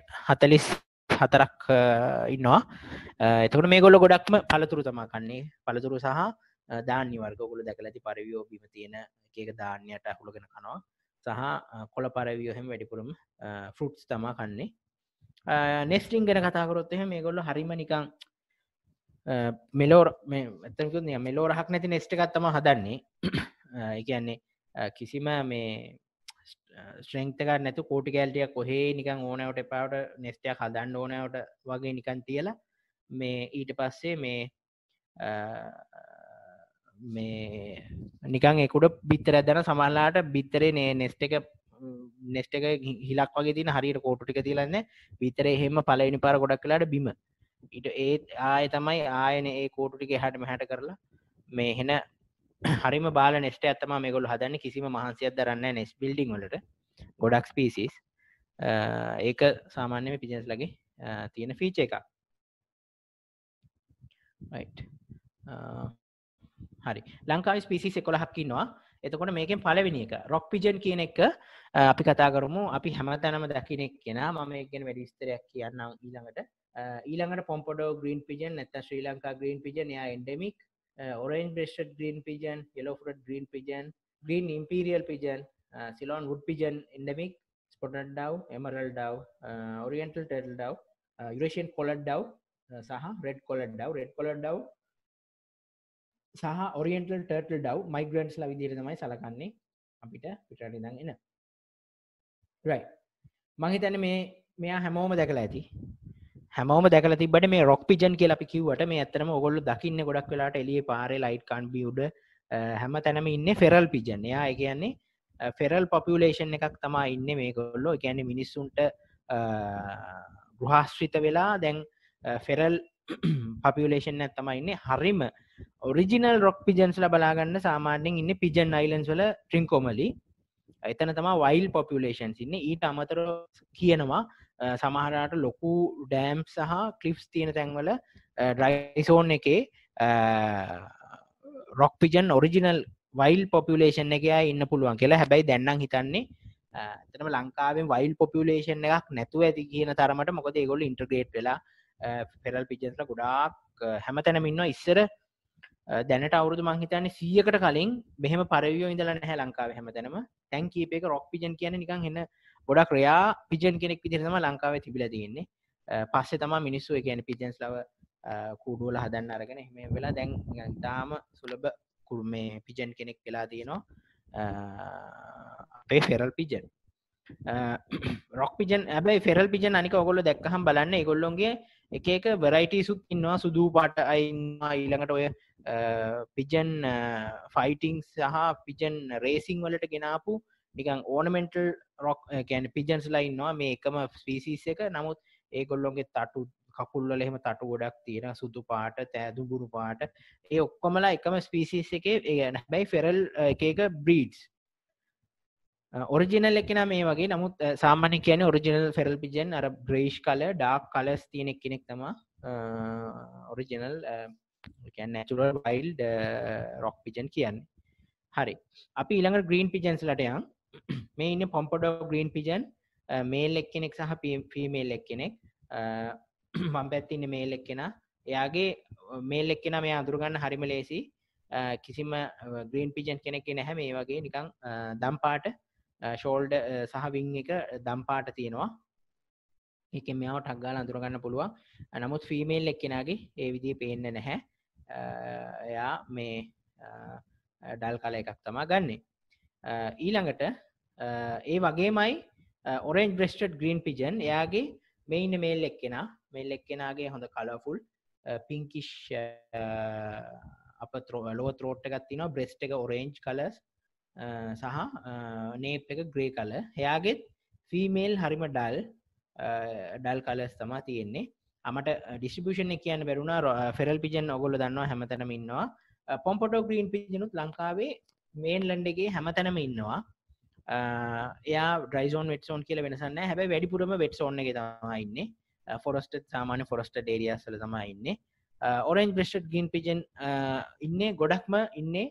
344ක් ඉන්නවා. එතකොට මේගොල්ලෝ ගොඩක්ම පළතුරු තමයි කන්නේ. පළතුරු සහ ධාන්‍ය වර්ග. ඔයගොල්ලෝ දැකලා ඇති පරිවියෝ බිම තියෙන එක එක ධාන්‍යයට අහුලගෙන කනවා. සහ කොළ පරිවියෝ එහෙම වැඩිපුරම ෆෘට්ස් තමයි කන්නේ. නෙස්ටිං ගැන කතා කරොත් එහෙනම් මේගොල්ලෝ හරිම නිකන් මෙලෝ මේ ඇත්තටම කිව්වොත් නිකන් මෙලෝ රහක් නැති නෙස්ට් එකක් තමයි හදන්නේ. ඒ කියන්නේ කිසිම මේ ස්ට්‍රෙන්ග්ත් එකක් නැතු කෝටි කැල් ටිකක් කොහේ නිකන් ඕනෑවට එපාවට නෙස්ට් එකක් හදන්න ඕනෑවට වගේ නිකන් තියලා මේ ඊට පස්සේ මේ නිකන් ඒකුඩ බිත්තරයක් දාන සමහරලාට බිත්තරේ නෙස්ට් එක හිලක් වගේ තියෙන හරියට කෝටු ටික තියලා නැහැ බිත්තරේ එහෙම පළවෙනි පාර ගොඩක් වෙලාට බිම ඊට ඒ ආයෙ තමයි ආයෙනේ ඒ කෝටු ටික එහාට මෙහාට කරලා මේ එන හරිම බාල නෙස්ට් එකක් තමයි මේගොල්ලෝ හදන්නේ කිසිම මහන්සියක් දරන්නේ නැහැ නෙස්ට් බිල්ඩින් වලට ගොඩක් ස්පීසිස් ඒක සාමාන්‍ය මේ පිජන්ස් ලගේ තියෙන ෆීචර් එකක් right හරි ලංකාවේ ස්පීසිස් 11ක් ඉන්නවා එතකොට මේකෙන් පළවෙනි එක රොක් පිජන් කියන එක අපි කතා කරමු අපි හැමතැනම දකින්න එක්කෙනා මම මේක ගැන වැඩි විස්තරයක් කියන්නම් ඊළඟට පොම්පඩෝ ග්‍රීන් පිජන් නැත්නම් ශ්‍රී ලංකා ග්‍රීන් පිජන් එයා එන්ඩෙමික් orange breasted green pigeon yellow footed green pigeon green imperial pigeon, Ceylon wood pigeon endemic, spotted dove, emerald dove, oriental turtle dove, Eurasian collared dove, සහ red collared dove. Red collared dove සහ oriental turtle dove migrants ලා විදිහට තමයි සලකන්නේ අපිට පිටරට ඉඳන් එන. right. මම හිතන්නේ මෙයා හැමෝම දැකලා ඇති. හැමෝම දැකලා තිබ්බට මේ rock pigeon කියලා අපි කිව්වට මේ ඇත්තටම ඔයගොල්ලෝ දකින්නේ ගොඩක් වෙලාවට එළියේ පාරේ light can't be උඩ හැම තැනම ඉන්නේ feral pigeon. එයා ඒ කියන්නේ feral population එකක් තමයි ඉන්නේ මේගොල්ලෝ. ඒ කියන්නේ මිනිස්සුන්ට ගෘහාශ්‍රිත වෙලා දැන් feral population එකක් තමයි ඉන්නේ. හරිම original rock pigeons ලා බලා ගන්න සාමාන්‍යයෙන් ඉන්නේ pigeon islands වල Trincomalee. එතන තමයි wild populations ඉන්නේ. ඊට අමතරව කියනවා සමහරවිට ලොකු dams සහ cliffs තියෙන තැන්වල dry zone එකේ rock pigeon original wild population එකේ අය ඉන්න පුළුවන් කියලා. හැබැයි දැන් නම් හිතන්නේ එතනම ලංකාවෙන් wild population එකක් නැතුව ඇති කියන තරමට. මොකද ඒගොල්ලෝ integrate වෙලා feral pigeons ලා ගොඩාක් හැමතැනම ඉන්නවා. ඉස්සර දැනට අවුරුදු මං හිතන්නේ 100කට කලින් මෙහෙම පරවියෝ ඉඳලා නැහැ ලංකාවේ හැමතැනම. දැන් කීපයක rock pigeon කියන්නේ නිකන් එන ගොඩක් රෙයා pigeon කෙනෙක් විදිහට තමයි ලංකාවේ තිබිලා තියෙන්නේ. පස්සේ තමයි මිනිස්සු ඒ කියන්නේ pigeons ලව කූඩු වල හදන්න අරගෙන එහෙම වෙලා දැන් තාම සුලභ මේ pigeon කෙනෙක් වෙලා තියෙනවා. අපේ feral pigeon. rock pigeon හැබැයි feral pigeon අනික ඔයගොල්ලෝ දැක්කහම බලන්න ඒගොල්ලොන්ගේ එක එක varieties උත් ඉන්නවා. සුදු පාට අය ඉන්නවා. ඊළඟට ඔය pigeon fighting සහ pigeon racing වලට ගෙනාපු නිකන් ornamental rock කියන්නේ pigeons ලා ඉන්නවා මේ එකම species එක. නමුත් ඒගොල්ලොන්ගේ තටු කකුල් වල එහෙම තටු ගොඩක් තියෙනවා. සුදු පාට, දුඹුරු පාට. ඒ ඔක්කොමලා එකම species එකේ හැබැයි feral එක එක breeds. ඔරිජිනල් එක නම් මේ වගේ. නමුත් සාමාන්‍යයෙන් කියන්නේ ඔරිජිනල් feral pigeon අර greyish color, dark colors තියෙන කෙනෙක් තමයි ඔරිජිනල් කියන්නේ natural wild rock pigeon කියන්නේ. හරි. අපි ඊළඟට green pigeons ලට යන්. මේ ඉන්නේ pompadour green pigeon. male එක්කෙනෙක් සහ female එක්කෙනෙක්. මම පැත්තේ ඉන්නේ male එක්කෙනා. එයාගේ male එක්කෙනා මෙයා අඳුර ගන්න හරිම ලේසි. කිසිම green pigeon කෙනෙක් නැහැ. මේ වගේ නිකන් දම් පාට shoulder සහ wing එක දම් පාට තියෙනවා. ඒකෙන් මෙයාව ටක් ගාලා අඳුර ගන්න පුළුවන්. නමුත් female එක්කෙනාගේ ඒ විදිහේ පේන්නේ නැහැ. එයා මේ ඩල් කලර් එකක් තමයි ගන්නෙ. ඊළඟට ඒ වගේමයි orange breasted green pigeon. එයාගේ මේ ඉන්නේ male එක්කෙනා. male එක්කෙනාගේ හොඳ colourful pinkish upper throat lower throat එකක් තියෙනවා. breast එක orange colors සහ nape එක grey color. එයාගේ female හරිම dull colors තමයි තියෙන්නේ. අපට distribution එක කියන්න බැරුණා. feral pigeon ඔයගොල්ලෝ දන්නවා හැමතැනම ඉන්නවා. pompadour green pigeon උත් ලංකාවේ mainland එකේ හැමතැනම ඉන්නවා. එයා dry zone wet zone කියලා වෙනසක් නැහැ. හැබැයි වැඩිපුරම wet zone එකේ තමයි ඉන්නේ. forested සාමාන්‍ය forested areas වල තමයි ඉන්නේ. orange breasted green pigeon ඉන්නේ ගොඩක්ම ඉන්නේ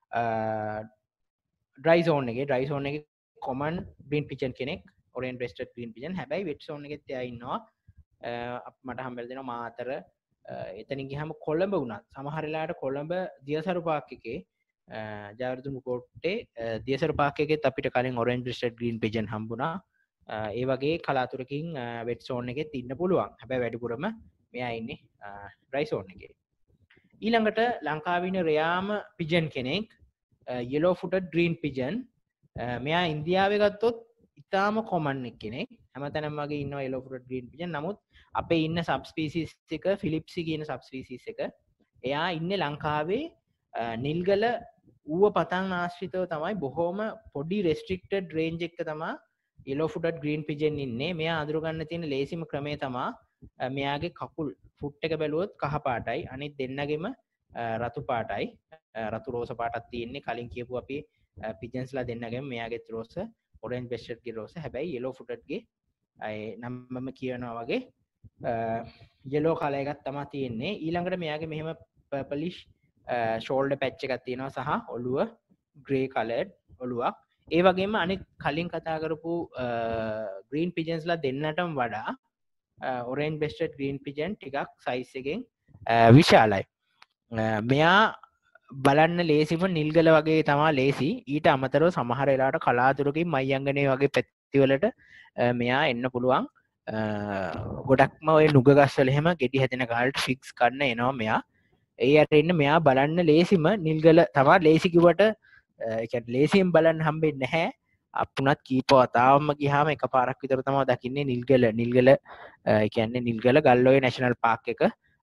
dry zone එකේ. dry zone එකේ common green pigeon කෙනෙක් orange breasted green pigeon. හැබැයි wet zone එකෙත් එයා ඉන්නවා. මට හම්බෙලා දෙනවා මාතර එතනින් ගියාම කොළඹ වුණත් සමහර වෙලාවට කොළඹ දියසරු පාක් එකේ ජයවර්ධන කොට්ටේ දියසරු පාක් එකෙත් අපිට කලින් orange breasted green pigeon හම්බුණා. ඒ වගේ කලාතුරකින් wet zone එකෙත් ඉන්න පුළුවන්. හැබැයි වැඩිපුරම මෙයා ඉන්නේ dry zone එකේ. ඊළඟට ලංකාවේ ඉන්න රයාම pigeon කෙනෙක් yellow footed green pigeon. මෙයා ඉන්දියාවේ ගත්තොත් ඉතාම common කෙනෙක්. හැමතැනම වගේ ඉන්නවා yellow footed green pigeon. නමුත් අපේ ඉන්න subspecies එක Philipsi කියන subspecies එක. එයා ඉන්නේ ලංකාවේ නිල්ගල ඌව පතන් ආශ්‍රිතව තමයි බොහොම පොඩි restricted range එක තමයි yellow footed green pigeon ඉන්නේ. මෙයා අඳුර ගන්න තියෙන ලේසිම ක්‍රමය තමයි මෙයාගේ කකුල් foot එක බැලුවොත් කහ පාටයි. අනිත් දෙන්නගෙම රතු පාටයි. රතු රෝස පාටක් තියෙන්නේ. කලින් කියපු අපි pigeons ලා දෙන්නගෙම මෙයාගේ රෝස orange breasted ගේ රෝස. හැබැයි yellow footed ගේ නම්මම කියනවා වගේ yellow color එකක් තමයි තියෙන්නේ. ඊළඟට මෙයාගේ මෙහෙම purplish shoulder patch එකක් තියෙනවා සහ ඔළුව grey colored ඔළුවක්. ඒ වගේම අනිත් කලින් කතා කරපු green pigeons ලා දෙන්නටම වඩා orange breasted green pigeon ටිකක් size එකෙන් විශාලයි. මෙයා බලන්න ලේසිම නිල්ගල වගේ තමා ලේසි ඊට අමතරව සමහර වෙලාවට කලාතුරකින් මයංගනේ වගේ පැතිවලට මෙයා එන්න පුළුවන් ගොඩක්ම ඔය නුගගස්වල එහෙම ගෙඩි හැදෙන කාලට ෆික්ස් කරන්න එනවා මෙයා ඒ අයට එන්න මෙයා බලන්න ලේසිම නිල්ගල තමා ලේසි කිව්වට ඒ කියන්නේ ලේසියෙන් බලන්න හම්බෙන්නේ නැහැ අපුණත් කීප වතාවක්ම ගියාම එකපාරක් විතර තමයි දකින්නේ නිල්ගල ඒ කියන්නේ නිල්ගල ගල්ඔය නැෂනල් පාර්ක් එක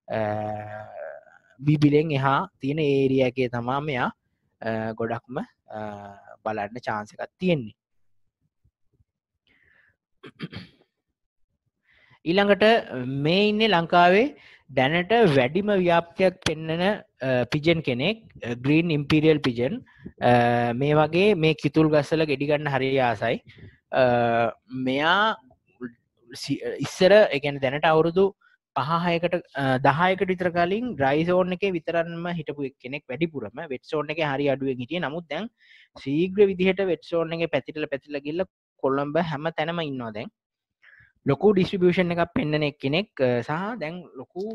බිබිලෙන් එහා තියෙන ඒරියා එකේ තමා මෙයා ගොඩක්ම බලන්න chance එකක් තියෙන්නේ ඊළඟට මේ ඉන්නේ ලංකාවේ දැනට වැඩිම ව්‍යාප්තියක් පෙන්නන පිජන් කෙනෙක් ග්‍රීන් ඉම්පීරියල් පිජන් මේ වගේ මේ කිතුල් ගස්වල ගෙඩි ගන්න හරිය ආසයි මෙයා ඉස්සර ඒ කියන්නේ දැනට අවුරුදු 5-6කට 10කට විතර කලින් ඩ්‍රයි සෝන් එකේ විතරක්ම හිටපු කෙනෙක් වැඩිපුරම වෙට් සෝන් එකේ හරිය අඩුවෙන් හිටියේ නමුත් දැන් ශීඝ්‍ර විදිහට වෙට් සෝන් එකේ පැතිරලා ගිහලා කොළඹ හැම තැනම ඉන්නවා දැන් ලොකු ඩිස්ට්‍රිබියුෂන් එකක් පෙන්වන කෙනෙක් සහ දැන් ලොකු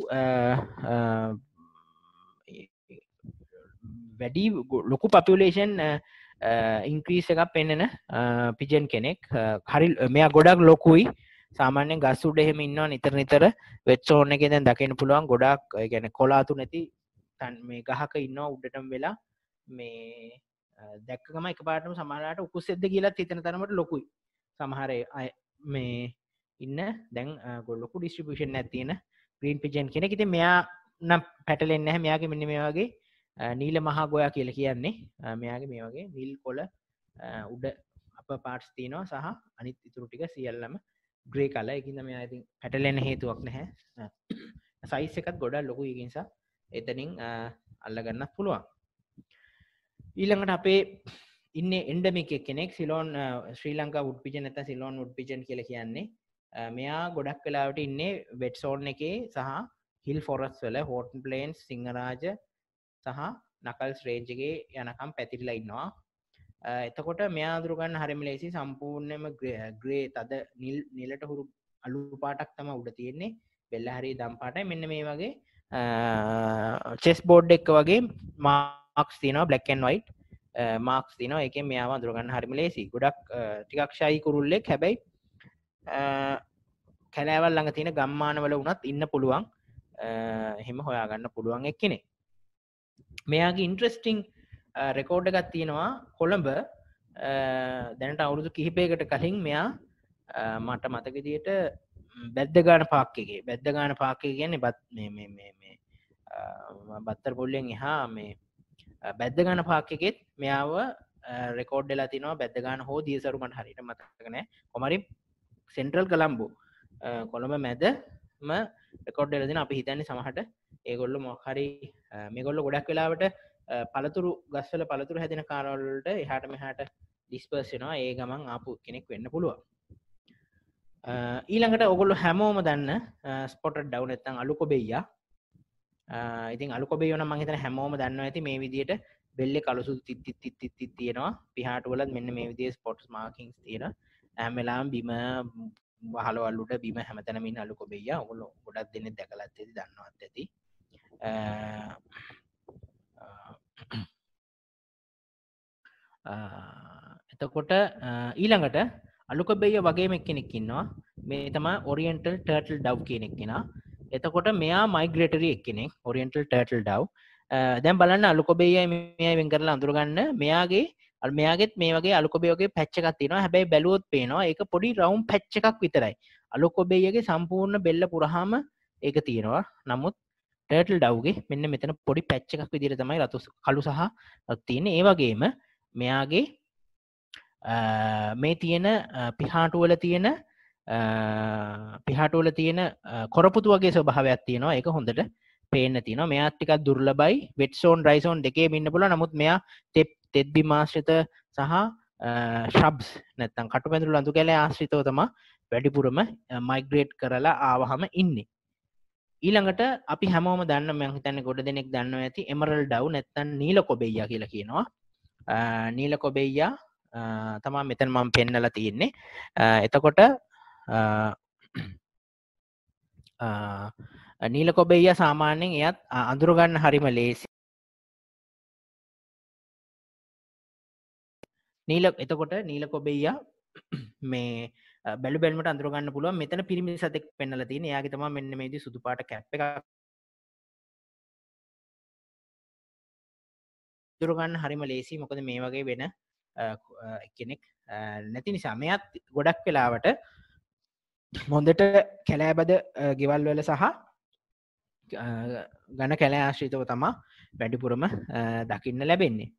වැඩි ලොකු පොපියුලේෂන් ඉන්ක්‍රීස් එකක් පෙන්වන පිජන් කෙනෙක් හරි මෙයා ගොඩක් ලොකුයි සාමාන්‍යයෙන් ගස් උඩ එහෙම ඉන්නවා නිතර වෙට් සෝන් එකේ දැන් දකින්න පුළුවන් ගොඩක් ඒ කියන්නේ කොලාතු නැති මේ ගහක ඉන්නවා උඩටම වෙලා මේ දැක්ක ගම එකපාරටම සමහරලාට උකුස්සෙද්ද කියලාත් හිතන තරමට ලොකුයි සමහර අය මේ ඉන්න දැන් ලොකු ඩිස්ට්‍රිබියුෂන් එකක් තියෙන ග්‍රීන් පිජන් කෙනෙක්. ඉතින් මෙයා නම් පැටලෙන්නේ නැහැ. මෙයාගේ මෙන්න මේ වගේ නීල මහා ගෝයා කියලා කියන්නේ. මෙයාගේ මේ වගේ නිල් කොළ උඩ අප පාර්ට්ස් තියෙනවා සහ අනිත් ඉතුරු ටික සියල්ලම ග්‍රේ කලර්. ඒකින්ද මෙයා ඉතින් පැටලෙන්න හේතුවක් නැහැ. සයිස් එකත් ගොඩක් ලොකුයි ඒ නිසා එතනින් අල්ල ගන්නත් පුළුවන්. ඊළඟට අපේ ඉන්නේ එන්ඩමික් කෙනෙක් සිලෝන් ශ්‍රී ලංකා වුඩ් පිජන් නැත්නම් සිලෝන් වුඩ් පිජන් කියලා කියන්නේ. මෙයා ගොඩක් වෙලාවට ඉන්නේ වෙට් සෝන් එකේ සහ හිල් ෆොරස්ට් වල හෝටන් ප්ලේන්ස් සිංහරාජ සහ නකල්ස් රේන්ජ් එකේ යනකම් පැතිරිලා ඉන්නවා. එතකොට මෙයා අඳුර ගන්න හරියම ලේසි සම්පූර්ණයෙන්ම ග්‍රේ තද නිලට හුරු අලු පාටක් තමයි උඩ තියෙන්නේ. බෙල්ල හරිය දම් පාටයි. මෙන්න මේ වගේ චෙස් බෝඩ් එක වගේ මාක්ස් තියෙනවා black and white මාක්ස් තියෙනවා. ඒකෙන් මෙයාව අඳුර ගන්න හරියම ලේසි. ගොඩක් ටිකක් ෂයි කුරුල්ලෙක් හැබැයි කැලෑවල් ළඟ තියෙන ගම්මානවල වුණත් ඉන්න පුළුවන් එහෙම හොයාගන්න පුළුවන් එක්කෙනෙක්. මෙයාගේ ඉන්ට්‍රස්ටිං රෙකෝඩ් එකක් තියෙනවා කොළඹ දැනට අවුරුදු කිහිපයකට කලින් මෙයා මට මතක විදියට බැද්දගාන පාක් එකේ බැද්දගාන පාක් එක කියන්නේ මේ බත්තර පොල්ලෙන් එහා මේ බැද්දගාන පාක් එකෙත් මෙයාව රෙකෝඩ් වෙලා තිනවා බැද්දගාන හෝ දියසරු මට හරියට මතක නැහැ කොහමරි සෙන්ට්‍රල් කොළඹ කොළඹ මැදම රෙකෝඩ් වෙලා තිනවා අපි හිතන්නේ සමහරට ඒගොල්ලෝ මොකක් හරි මේගොල්ලෝ ගොඩක් වෙලාවට පළතුරු ගස්වල පළතුරු හැදෙන කාරවල වලට එහාට මෙහාට ඩිස්පර්ස් වෙනවා ඒ ගමන් ආපු කෙනෙක් වෙන්න පුළුවන් ඊළඟට ඔයගොල්ලෝ හැමෝම දන්න ස්පොටඩ් ඩව් නැත්නම් අලු කොබෙයියා ඉතින් අලු කොබෙයියෝ නම් මම හිතන්නේ හැමෝම දන්නවා ඇති මේ විදිහට බෙල්ලේ කළුසුදු තිත් තියෙනවා පිහාට වලත් මෙන්න මේ විදිහේ ස්පොට්ස් මාකින්ස් තියෙනවා හැම වෙලාවෙම බිම වහලවල් උඩ බිම හැමතැනම ඉන්න අලු කොබෙයියා ඔයගොල්ලෝ ගොඩක් දෙනෙක් දැකලත් ඇති දන්නවත් ඇති එතකොට ඊළඟට අලු කොබෙයියා වගේම එක්කෙනෙක් ඉන්නවා මේ තමයි ඔරියන්ටල් ටර්ටල් ඩව් කියන එක්කෙනා එතකොට මෙයා මයිග්‍රේටරි එක්කෙනෙක් ඔරියන්ටල් ටර්ටල් ඩව් දැන් බලන්න අලු කොබෙයියයි මෙයයි වෙන් කරලා අඳුරගන්න මෙයාගෙත් මේ වගේ අලු කොබෙයියගේ පැච් එකක් තියෙනවා හැබැයි බැලුවොත් පේනවා ඒක පොඩි රවුන්ඩ් පැච් එකක් විතරයි අලු කොබෙයියගේ සම්පූර්ණ බෙල්ල පුරාම ඒක තියෙනවා නමුත් ටර්ටල් ඩව්ගේ මෙන්න මෙතන පොඩි පැච් එකක් විදිහට තමයි රතු කළු සහ රතු තියෙන්නේ ඒ වගේම මෙයාගේ මේ තියෙන පිහාටුවල තියෙන කොරපුතු වගේ ස්වභාවයක් තියෙනවා ඒක හොඳට පේන්න තියෙනවා මෙයා ටිකක් දුර්ලභයි වෙට් සෝන් ඩ්‍රයි සෝන් දෙකේම ඉන්න පුළුවන් නමුත් මෙයා තෙත් බිම් ආශ්‍රිත සහ ශ්‍රබ්ස් නැත්නම් කටුපැදුරු ලඳු කැලේ ආශ්‍රිතව තමයි වැඩිපුරම මයිග්‍රේට් කරලා ආවහම ඉන්නේ ඊළඟට අපි හැමෝම දන්න මම හිතන්නේ ගොඩ දෙනෙක් දන්නවා ඇති එමරල්ඩ් ඩව් නැත්නම් නීල කොබෙයියා කියලා කියනවා නීල කොබෙයියා තමා මෙතන මම පෙන්නලා තියෙන්නේ එතකොට නීල කොබෙයියා සාමාන්‍යයෙන් එයත් අඳුර ගන්න හරිම ලේසි නීල එතකොට නීල කොබෙයියා මේ බැලු බැලමට අඳුර ගන්න පුළුවන් මෙතන පිරිමි සතෙක් පෙන්නලා තියෙන. එයාගේ තමයි මෙන්න මේදී සුදු පාට කැප් එකක් අඳුර ගන්න හරිම ලේසි. මොකද මේ වගේ වෙන කෙනෙක් නැති නිසා. මෙයාත් ගොඩක් වෙලාවට හොඳට කැලෑබද ගෙවල් වල සහ ගණ කැලෑ ආශ්‍රිතව තමා වැඩිපුරම දකින්න ලැබෙන්නේ.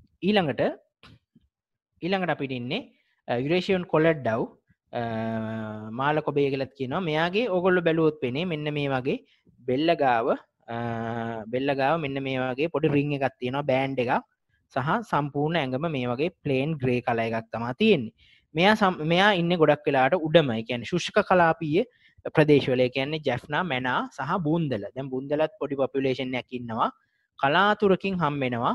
ඊළඟට අපිට ඉන්නේ යුරේෂියන් කොලඩ් ඩව් මාල කොබේ කියලාත් කියනවා. මෙයාගේ ඕගොල්ලෝ බැලුවොත් පෙනේ මෙන්න මේ වගේ බෙල්ල ගාව මෙන්න මේ වගේ පොඩි රින් එකක් තියෙනවා, බෑන්ඩ් එකක් සහ සම්පූර්ණ ඇඟම මේ වගේ ප්ලේන් ග්‍රේ කලර් එකක් තමයි තියෙන්නේ. මෙයා ඉන්නේ ගොඩක් වෙලාවට උඩම, ඒ කියන්නේ ශුෂ්ක කලාපීය ප්‍රදේශවල, ඒ කියන්නේ ජැෆ්නා, මැනා සහ බූන්දල. දැන් බූන්දලත් පොඩි පොපියුලේෂන් එකක් ඉන්නවා. කලාතුරකින් හම් වෙනවා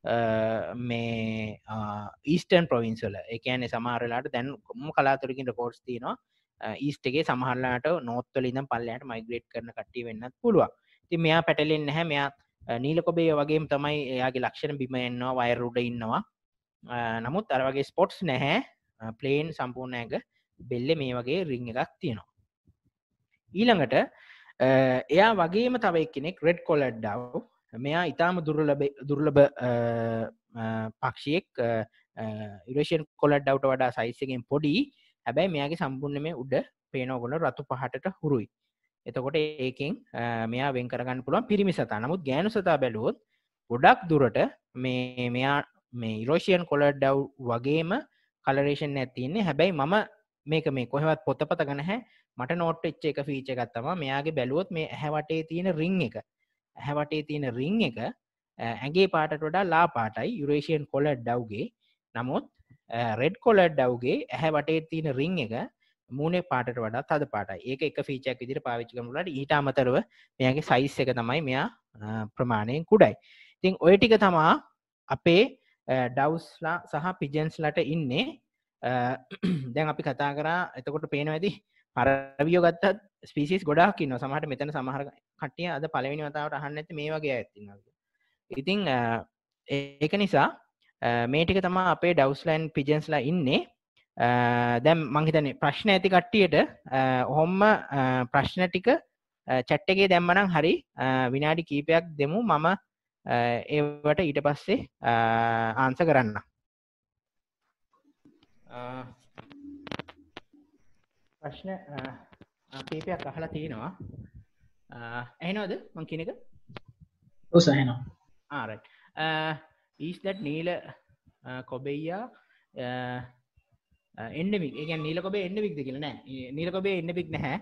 මේ ඊස්ටර්න් ප්‍රොවින්ස් වල. ඒ කියන්නේ සමහර වෙලාවට දැන් කලාතුරකින් රෙකෝඩ්ස් තියෙනවා ඊස්ට් එකේ සමහර වෙලාවට නෝර්ත් වල ඉඳන් පල්ලෙහාට මයිග්‍රේට් කරන කට්ටිය වෙන්නත් පුළුවන්. ඉතින් මෙයා පැටලෙන්නේ නැහැ. මෙයා නීල කොබේ වගේම තමයි. එයාගේ ලක්ෂණ බිම එනවා, වයර් උඩ ඉන්නවා. නමුත් අර වගේ ස්පොට්ස් නැහැ. ප්ලේන් සම්පූර්ණ ඇඟ, බෙල්ලේ මේ වගේ රින් එකක් තියෙනවා. ඊළඟට එයා වගේම තව එක්කෙනෙක් රෙඩ් කොලර්ඩ් ඩව්. මෙයා ඊටාම දුර්ලභ පක්ෂියෙක්. යුරේෂියන් කොලර්ඩ් ඩව්ට වඩා සයිස් එකෙන් පොඩි. හැබැයි මෙයාගේ සම්පූර්ණ මේ උඩ පේන ඔයගොල්ලෝ රතු පහටට හුරුයි. එතකොට ඒකෙන් මෙයා වෙන් කරගන්න පුළුවන් පිරිමි සතා. නමුත් ගෑනු සතා බැලුවොත් ගොඩක් දුරට මෙයා මේ යුරේෂියන් කොලර්ඩ් ඩව් වගේම කලරේෂන් එකක් තියෙන්නේ. හැබැයි මම මේක මේ කොහෙවත් පොතපතක නැහැ. මට නෝට් වෙච්ච එක ෆීචර් එකක් තමයි මෙයාගේ බැලුවොත් මේ ඇහැ වටේ තියෙන රින් එක. ඇහැ වටේ තියෙන රින් එක ඇඟේ පාටට වඩා ලා පාටයි යුරේෂියන් කොලර්ඩ් ඩව්ගේ. නමුත් රෙඩ් කොලර්ඩ් ඩව්ගේ ඇහැ වටේ තියෙන රින් එක මූණේ පාටට වඩා තද පාටයි. ඒක එක ෆීචර් එකක් විදිහට පාවිච්චි කරමුලාට ඊට අමතරව මෙයාගේ සයිස් එක තමයි මෙයා ප්‍රමාණයෙන් කුඩයි. ඉතින් ඔය ටික තමයි අපේ ඩව්ස්ලා සහ පිජන්ස්ලාට ඉන්නේ. දැන් අපි කතා කරා. එතකොට පේනවා ඇති පරවියෝ ගත්තත් ස්පීසිස් ගොඩාක් ඉන්නවා. සමහරට මෙතන සමහර කට්ටිය අද පළවෙනි වතාවට අහන්න නැති මේ වගේ අයත් ඉන්නවා. ඉතින් ඒක නිසා මේ ටික තමයි අපේ ඩව්ස්ලා ඇන්ඩ් පිජන්ස්ලා ඉන්නේ. දැන් මං හිතන්නේ ප්‍රශ්න ඇති කට්ටියට ඔහොම ප්‍රශ්න ටික chat එකේ දැම්මනම් හරි. විනාඩි කිහිපයක් දෙමු. මම ඒවට ඊට පස්සේ ආන්සර් කරන්න. ප්‍රශ්න කීපයක් අහලා තියෙනවා. ඇහෙනවද මං කියන එක? ඔව් සහනවා. right. Is that නීල කොබෙයියා endemic? ඒ කියන්නේ නීල කොබේ endemic ද කියලා නෑ. නීල කොබේ endemic නැහැ.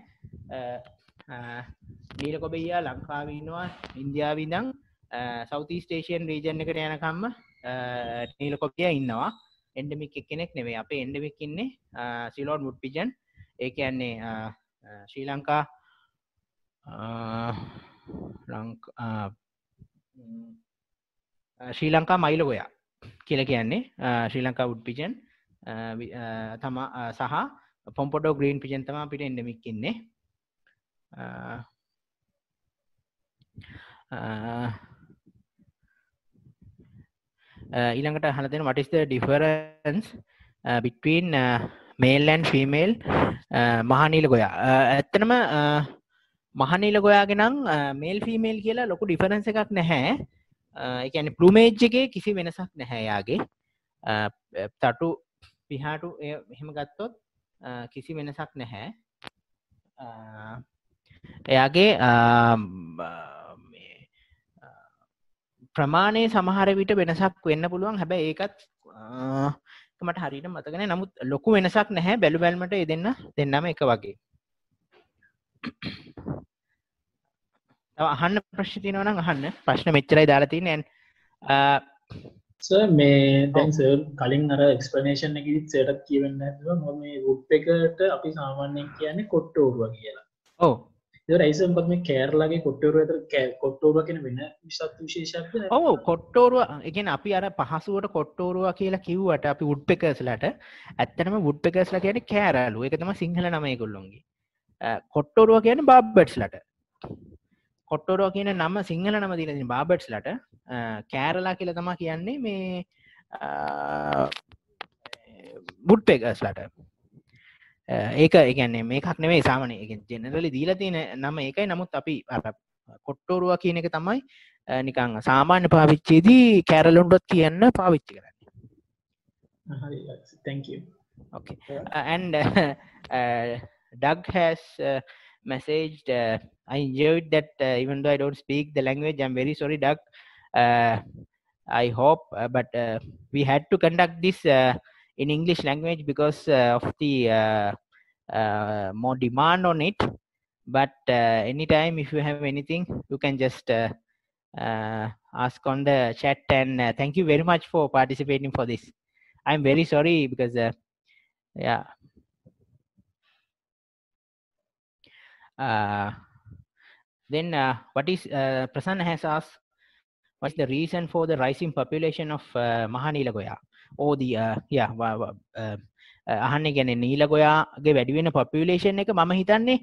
නීල කොබෙයියා ලංකාවේ ඉන්නවා, ඉන්දියාවේ ඉඳන් South East Asian region එකට යනකම්ම නීල කොබෙයියා ඉන්නවා. endemic එක්කෙනෙක් නෙවෙයි. අපේ endemic ඉන්නේ Ceylon wood pigeon. ඒ කියන්නේ ශ්‍රී ලංකා ශ්‍රී ලංකා මයිල ගොයා කියලා කියන්නේ ශ්‍රී ලංකා wood pigeon තමා සහ පොම්පොඩෝ ග්‍රීන් පිජන් තමයි අපිට endemic ඉන්නේ. ඊළඟට අහලා තියෙන what is the difference between male and female මහනීල ගොයා? ඇත්තටම මහනීල ගොයාගේ නම් මේල් ෆීමේල් කියලා ලොකු ඩිෆරන්ස් එකක් නැහැ. ඒ කියන්නේ ප්ලුමේජ් එකේ කිසි වෙනසක් නැහැ යාගේ. තටු පිහාටු එහෙම ගත්තොත් කිසි වෙනසක් නැහැ. එයාගේ ප්‍රමාණයේ සමහර විට වෙනසක් වෙන්න පුළුවන්. හැබැයි ඒකත් මට හරියට මතක නැහැ. නමුත් ලොකු වෙනසක් නැහැ. බැලු බැලමට ඒ දෙන්නම එක වගේ. තව අහන්න ප්‍රශ්න තියෙනවා නම් අහන්න. ප්‍රශ්න මෙච්චරයි දාලා තියෙන්නේ. සර් මේ දැන් සර් කලින් අර එක්ස්ප්ලනේෂන් එකේදීත් සර්ටත් කියවෙන්නේ නැතුව මොකද මේ වුඩ් එකකට අපි සාමාන්‍යයෙන් කියන්නේ කොට්ටෝරුව කියලා. ඔව්. ඒතර අයිසම් මොකද මේ කේරලාගේ කොට්ටෝරුව අතර කොට්ටෝරුව කියන වෙන සත්තු විශේෂයක්ද නැත්නම්? ඔව් කොට්ටෝරුව ඒ කියන්නේ අපි අර පහසුවට කොට්ටෝරුව කියලා කිව්වට අපි වුඩ් පෙකර්ස්ලාට ඇත්තටම වුඩ් පෙකර්ස්ලා කියන්නේ කෑරලු. ඒක තමයි සිංහල නම ඒගොල්ලොන්ගේ. කොට්ටෝරුව කියන්නේ බාබ්බර්ඩ්ස්ලාට. කොට්ටෝරුව කියන නම සිංහල නම දීලා තියෙන බාබ්බර්ඩ්ස්ලාට කෑරලා කියලා තමයි කියන්නේ මේ woodpeckers ලට ඒක ඒ කියන්නේ මේකක් නෙමෙයි සාමාන්‍ය ඒ කියන්නේ ජෙනරලි දීලා තියෙන නම ඒකයි නමුත් අපි අර කොට්ටෝරුවා කියන එක තමයි නිකන් සාමාන්‍ය පාවිච්චියේදී කැරලොන්ඩොත් කියන්න පාවිච්චි කරන්නේ හරි thank you okay and Doug has messaged I enjoyed that even though I don't speak the language. I'm very sorry, Doug. I hope but we had to conduct this in English language because of the more demand on it. But anytime if you have anything, you can just ask on the chat. And thank you very much for participating for this. I'm very sorry because yeah. Then what is Prasanna has asked, what's the reason for the rising population of Mahanila or the yeah අහන්නේ කියන්නේ නීලගොයාගේ වැඩි වෙන population එක මම හිතන්නේ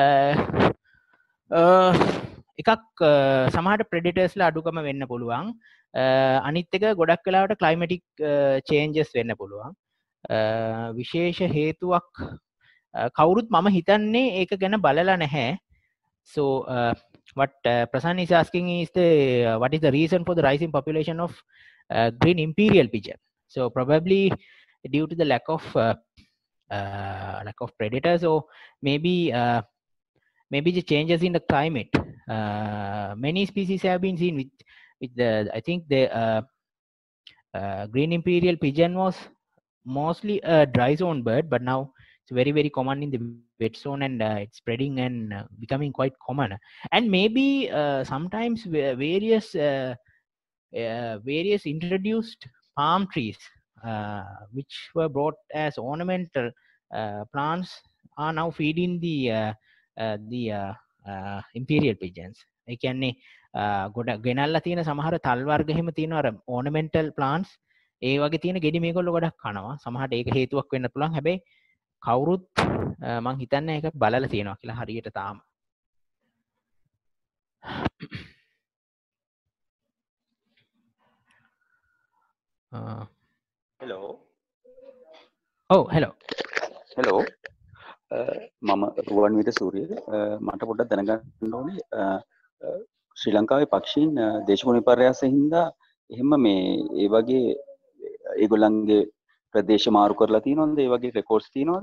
එකක් සමහර predators ලා අඩුකම වෙන්න පුළුවන් අනිත් එක ගොඩක් වෙලාවට climatic changes වෙන්න පුළුවන් විශේෂ හේතුවක් කවුරුත් මම හිතන්නේ ඒක ගැන බලලා නැහැ so what Prasanna is asking is what is the reason for the rising population of green imperial pigeon so probably due to the lack of predators or maybe the changes in the climate many species have been seen with the I think the green imperial pigeon was mostly a dry zone bird but now it's very very common in the wet zone and it's spreading and becoming quite common and maybe sometimes various introduced palm trees which were brought as ornamental plants are now feeding the imperial pigeons ඒ කියන්නේ ගොඩ ගෙනල්ලා තියෙන සමහර තල් වර්ග එහෙම තියෙනවා අර ornamental plants ඒ වගේ තියෙන ගෙඩි මේගොල්ලෝ ගොඩක් කනවා සමහරට ඒක හේතුවක් වෙන්න පුළුවන් හැබැයි කවුරුත් මං හිතන්නේ ඒක බලලා තියෙනවා කියලා හරියට තාම hello oh hello මම රුවන්විට සූරිය මට පොඩ්ඩක් දැනගන්න ඕනේ ශ්‍රී ලංකාවේ පක්ෂීන් දේශගුණ විපර්යාසයෙන් හින්දා එහෙම මේ ඒ වගේ ඒගොල්ලන්ගේ ප්‍රදේශ මාරු කරලා තියෙනවද ඒ වගේ රෙකෝඩ්ස් තියෙනවද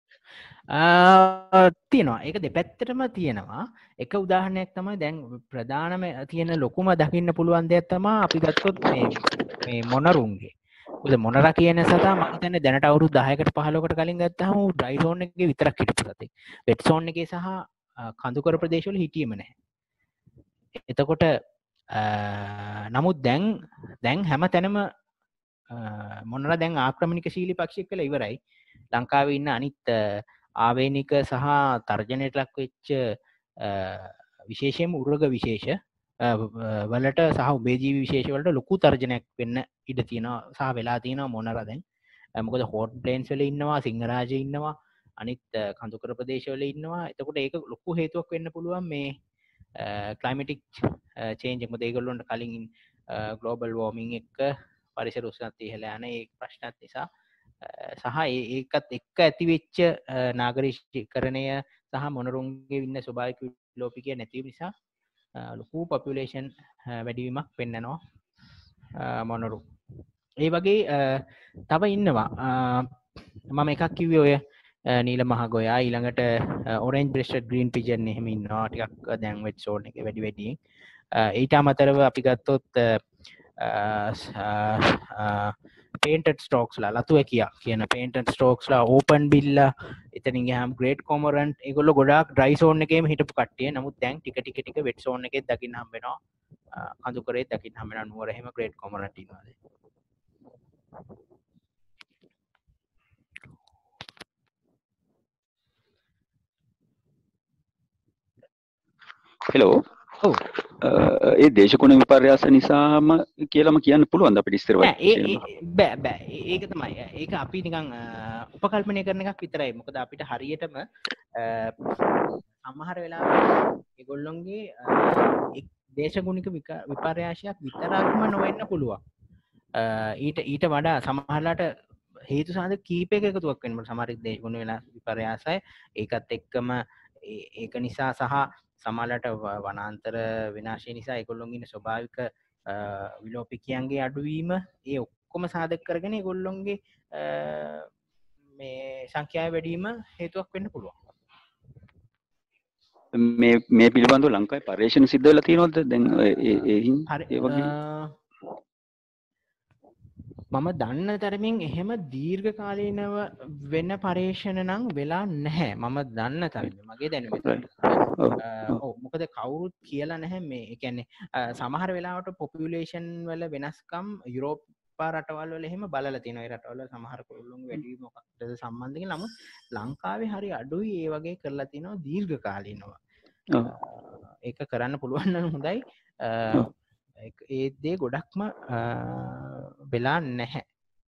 තියෙනවා ඒක දෙපැත්තටම තියෙනවා එක උදාහරණයක් තමයි දැන් ප්‍රධානම තියෙන ලොකුම දකින්න පුළුවන් දෙයක් තමයි අපි ගත්තොත් මේ මොනරුන්ගේ උද මොනරා කියන සතා මම හිතන්නේ දැනට අවුරුදු 10කට 15කට කලින් ගත්තාම ඩ්‍රයි සෝන් එකේ විතරක් හිටපු සතෙක් වෙට් සෝන් එකේ සහ කඳුකර ප්‍රදේශවල හිටියෙම නැහැ එතකොට නමුත් දැන් හැම තැනම මොනරා දැන් ආක්‍රමණිකශීලී පක්ෂියෙක් වෙලා ඉවරයි ලංකාවේ ඉන්න අනිත් ආවේනික සහ තර්ජනයට ලක් වෙච්ච විශේෂයෙන්ම උරග විශේෂ වලට සහ උභයජීවි විශේෂ වලට ලොකු තර්ජනයක් වෙන්න ඉඩ තියෙනවා සහ වෙලා තියෙනවා මොනරා දැන් මොකද හෝට් ප්ලේන්ස් වල ඉන්නවා සිංහරාජේ ඉන්නවා අනිත් කඳුකර ප්‍රදේශ වල ඉන්නවා එතකොට ඒක ලොකු හේතුවක් වෙන්න පුළුවන් මේ ක්ලයිමැටික් චේන්ජ් එක මොකද ඒගොල්ලන්ට කලින් ග්ලෝබල් වෝර්මින් එක පරිසර උෂ්ණත්වය ඉහළ යන ඒ ප්‍රශ්නත් නිසා සහ ඒකත් එක්ක ඇතිවෙච්ච නාගරිකීකරණය සහ මොනරුන්ගේ ඉන්න ස්වභාවික විලෝපිකය නැතිවීම නිසා ලොකු පොපියුලේෂන් වැඩිවීමක් පෙන්නනවා මොනරු ඒ වගේ තව ඉන්නවා මම එකක් කිව්වේ ඔය නීල මහගොයා ඊළඟට ඔරෙන්ජ් බ්‍රෙස්ටඩ් ග්‍රීන් පිජන් එහෙම ඉන්නවා ටිකක් දැන් වෙට් සෝන් එකේ වැඩි වැඩියෙන් ඊට අමතරව අපි ගත්තොත් painted strokes ලා ලතු ඇකියා කියන painted strokes ලා open bill ලා එතනින් ගියාම great cormorant ඒගොල්ලෝ ගොඩාක් dry zone එකේම හිටපු කට්ටිය නමුත් දැන් ටික ටික wet zone එකේ දකින්න හම්බ වෙනවා කඳුකරේ දකින්න හම්බ වෙනවා නුවර එහෙම great cormorant ඉන්නවා දැන් hello ඔව් ඒ දේශගුණ විපර්යාස නිසාම කියලාම කියන්න පුළුවන්ද අපිට ඉස්සර බෑ ඒක තමයි ඒක අපි නිකන් උපකල්පනය කරන එකක් විතරයි මොකද අපිට හරියටම සමහර වෙලාවට ඒගොල්ලොන්ගේ දේශගුණික විපර්යාසයක් විතරක්ම නොවෙන්න පුළුවන් ඊට වඩා සමහරලාට හේතු සාධක කීපයක එකතුවක් වෙන්න සමහර දේශගුණ වෙනස් විපර්යාසයි ඒකත් එක්කම ඒක නිසා සහ සමහරට වනාන්තර විනාශය නිසා ඒගොල්ලොන්ගේ ඉන්න ස්වභාවික විලෝපිකයන්ගේ අඩුවීම ඒ ඔක්කොම සාධක කරගෙන ඒගොල්ලොන්ගේ මේ සංඛ්‍යාව වැඩිවීම හේතුවක් වෙන්න පුළුවන්. මේ පිළිබඳව ලංකාවේ පර්යේෂණ සිද්ධ වෙලා තියෙනවද දැන් ඒ වගේ මම දන්න තරමින් එහෙම දීර්ඝ කාලීනව වෙන පර්යේෂණ නම් වෙලා නැහැ මම දන්න තරමින් මගේ දැනුම මොකද කවුරුත් කියලා නැහැ මේ ඒ කියන්නේ සමහර වෙලාවට පොපියුලේෂන් වල වෙනස්කම් යුරෝපා රටවල් වල එහෙම බලලා තියෙනවා ඒ රටවල සමහර කුරුල්ලුන්ගේ වැඩිවීම මොකක්ද සම්බන්ධයෙන් නමුත් ලංකාවේ හරි අඩුයි ඒ වගේ කරලා තිනවා දීර්ඝ කාලීනව ඒක කරන්න පුළුවන් නම් හොඳයි ඒ දේ ගොඩක්ම වෙලා නැහැ.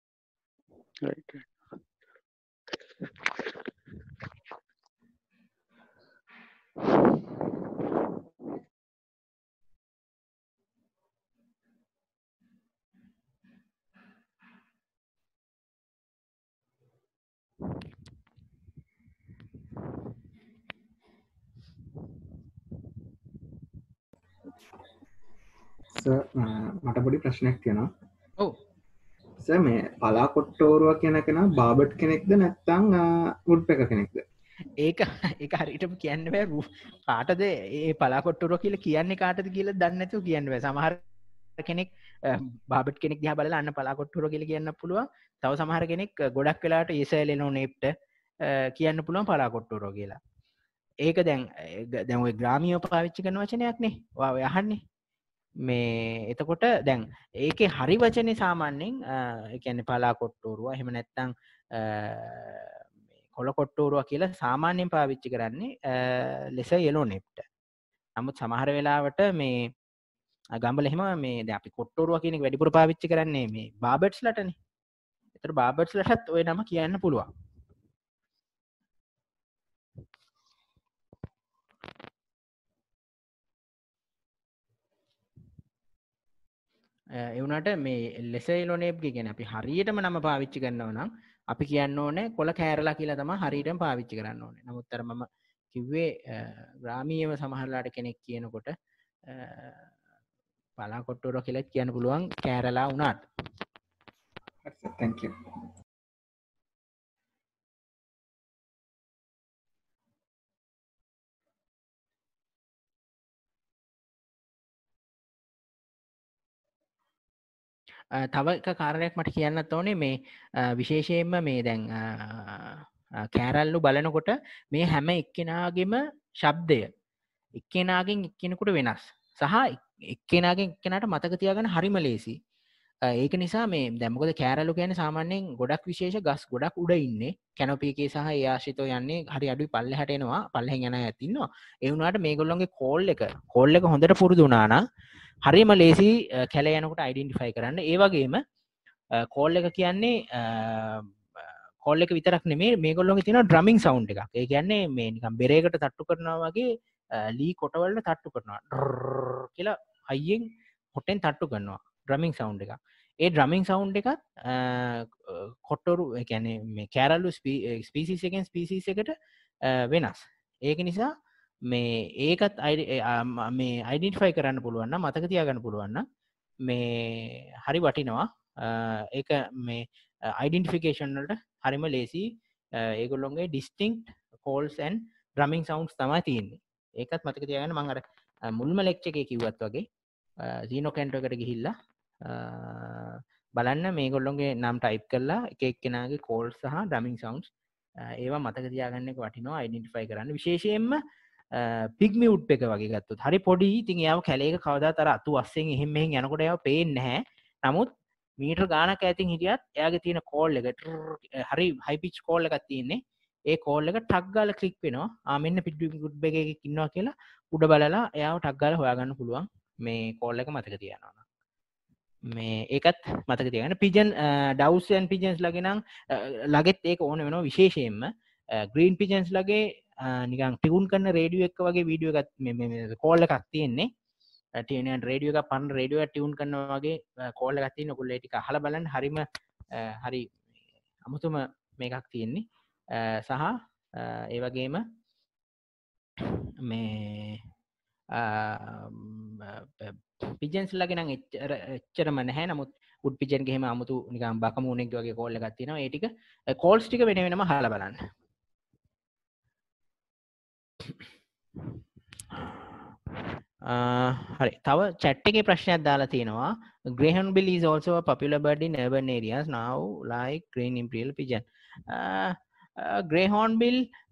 මට පොඩි ප්‍රශ්නයක් තියෙනවා. ඔව්. සර් මේ පලාකොට්ටෝරුව කියන කෙනා බාබට් කෙනෙක්ද නැත්නම් වුඩ්පෙකර් කෙනෙක්ද? ඒක හරියටම කියන්න බෑ කාටද ඒ පලාකොට්ටෝරුව කියලා කියන්නේ කාටද කියලා දන්නේ නැතුව කියන්න බෑ. සමහර කෙනෙක් බාබට් කෙනෙක් දිහා බලලා අන්න පලාකොට්ටෝරුව කියලා කියන්න පුළුවන්. තව සමහර කෙනෙක් ගොඩක් වෙලාවට ඉසෙලෙනෝ නේප්ට කියන්න පුළුවන් පලාකොට්ටෝරුව කියලා. ඒක දැන් ඔය ග්‍රාමීයව පාවිච්චි කරන වචනයක් නේ. ඔය අහන්නේ. මේ එතකොට දැන් ඒකේ හරි වචනේ සාමාන්‍යයෙන් ඒ කියන්නේ පලාකොට්ටෝරුව එහෙම නැත්නම් කොළකොට්ටෝරුව කියලා සාමාන්‍යයෙන් පාවිච්චි කරන්නේ ලෙස yellow nepped. නමුත් සමහර වෙලාවට මේ ගම්බල එහෙම මේ දැන් අපි කොට්ටෝරුව කියන එක වැඩිපුර පාවිච්චි කරන්නේ මේ බාබට්ස්ලටනේ. ඒතර බාබට්ස්ලටත් ওই නම කියන්න පුළුවන්. එවුනට මේ ලෙසයිලොනේබ්ගේ ගැන අපි හරියටම නම පාවිච්චි කරනවා නම් අපි කියන්න ඕනේ කොළ කෑරලා කියලා තමයි හරියටම පාවිච්චි කරන්න ඕනේ. නමුත් අර මම කිව්වේ ග්‍රාමීයව සමහරලාට කෙනෙක් කියනකොට පලාකොට්ටෝරුව කියලා කියන්න පුළුවන් කෑරලා වුණාට. Thank you. තව එක කාරණයක් මට කියන්නත් ඕනේ මේ විශේෂයෙන්ම මේ දැන් කෑරල්ලු බලනකොට මේ හැම එක්කෙනාගේම ශබ්දය එක්කෙනාගෙන් එක්කෙනෙකුට වෙනස් සහ එක්කෙනාගෙන් එක්කෙනාට මතක තියාගන්න හරිම ලේසි. ඒක නිසා මේ දැන් මොකද කෑරල්ලු කියන්නේ සාමාන්‍යයෙන් ගොඩක් විශේෂ ගස් ගොඩක් උඩ ඉන්නේ කැනොපි එකේ සහ ඒ ආශ්‍රිතව යන්නේ හරි අඩුයි පල්ලෙහාට එනවා පල්ලෙහෙන් යන අයත් ඉන්නවා. ඒ වුණාට මේගොල්ලෝගේ කෝල් එක හොඳට පුරුදු වුණා නම් හරිම ලේසි කැලේ යනකොට අයිඩෙන්ටිෆයි කරන්න. ඒ වගේම කෝල් එක කියන්නේ කෝල් එක විතරක් නෙමෙයි මේගොල්ලෝගේ තියෙන ඩ්‍රමින් සවුන්ඩ් එකක්. ඒ කියන්නේ මේ නිකන් බෙරේකට තට්ටු කරනවා වගේ ලී කොටවලට තට්ටු කරනවා. ඩර් කියලා හයියෙන් හොටෙන් තට්ටු කරනවා. ඩ්‍රමින් සවුන්ඩ් එකක්. ඒ ඩ්‍රමින් සවුන්ඩ් එකත් කොට්ටෝරු ඒ කියන්නේ මේ කෑරල්ලු ස්පීසිස් එකෙන් ස්පීසිස් එකට වෙනස්. ඒක නිසා මේ ඒකත් මේ අයිඩෙන්ටිෆයි කරන්න පුළුවන් නම් මතක තියාගන්න පුළුවන් නම් මේ හරි වටිනවා. ඒක මේ identification වලට හරිම ලේසි. ඒගොල්ලොන්ගේ distinct calls and drumming sounds තමයි තියෙන්නේ. ඒකත් මතක තියාගන්න. මම අර මුල්ම ලෙක්චර් එකේ කිව්වත් වගේ Zenocanto එකට ගිහිල්ලා බලන්න මේගොල්ලොන්ගේ නම් ටයිප් කරලා එක එක්කෙනාගේ calls සහ drumming sounds ඒවා මතක තියාගන්න එක වටිනවා identify කරන්න. විශේෂයෙන්ම පිග්මි උඩ්පෙක වගේ ගත්තොත් හරි පොඩි. ඉතින් එයාව කැලේක කවදාත් අර අතු අස්සෙන් එහෙම මෙහෙන් යනකොට එයාව පේන්නේ නැහැ. නමුත් මීටර ගානක් ඈතින් හිටියත් එයාගේ තියෙන කෝල් එක හරි හයි පිච් කෝල් එකක් තියෙන්නේ. ඒ කෝල් එක ටක් ගාලා ක්ලික් වෙනවා. මෙන්න පිග්මි උඩ්පෙක එකක් ඉන්නවා කියලා උඩ බලලා එයාව ටක් ගාලා හොයාගන්න පුළුවන්. මේ කෝල් එක මතක තියාගන්න. මේ ඒකත් මතක තියාගන්න. පිජන් ඩවුස් ඇන් පිජන්ස් ලගේ නම් ලගෙත් ඒක ඕන වෙනවා. විශේෂයෙන්ම ග්‍රීන් පිජන්ස් ලගේ නිකන් ටියුන් කරන රේඩියෝ එක වගේ වීඩියෝ එකක් මේ කෝල් එකක් තියෙන්නේ. ටීන රේඩියෝ එක පන්න රේඩියෝ එක ටියුන් කරනවා වගේ කෝල් එකක් තියෙන. ඔයගොල්ලෝ ඒ ටික අහලා බලන්න. හරිම හරි අමුතුම මේකක් තියෙන්නේ සහ ඒ වගේම මේ පිජන්ස් ලගේ නම් එච්චරම නැහැ නමුත් උඩ් පිජන් ගේ හැම අමුතු නිකන් බකමූණෙක් වගේ කෝල් එකක් තියෙනවා ඒ ටික කෝල්ස් ටික වෙන වෙනම අහලා බලන්න හරි තව chat එකේ ප්‍රශ්නයක් දාලා තියෙනවා greyhound is also a popular bird in urban areas now like green imperial pigeon greyhound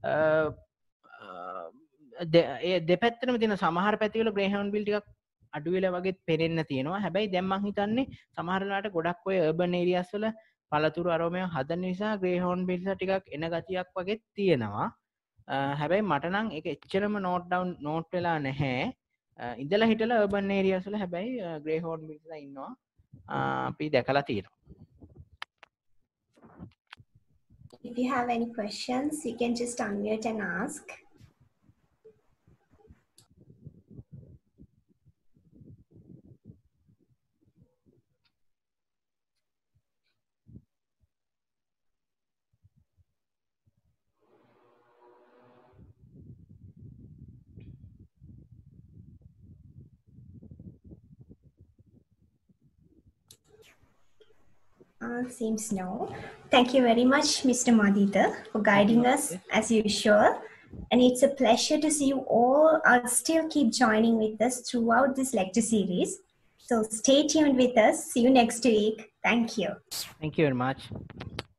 දෙපැත්තටම තියෙන සමහර පැතිවල greyhound ටිකක් අඩු වෙලා වගේ පේන්න තියෙනවා හැබැයි දැන් මං හිතන්නේ සමහර වෙලාවට ගොඩක් ඔය urban areas වල පළතුරු අරෝමය හදන නිසා greyhound ටිකක් එන ගතියක් වගේ තියෙනවා හැබැයි මට නම් ඒක එච්චරම නෝට් වෙලා නැහැ ඉඳලා හිටලා urban areas වල හැබැයි greyhound ඉන්නවා අපි දැකලා තියෙනවා If you have any questions you can just unmute and ask Seems no. Thank you very much, Mr. Madita, for guiding us as usual. And it's a pleasure to see you all still keep joining with us throughout this lecture series. So stay tuned with us. See you next week. Thank you. Thank you very much.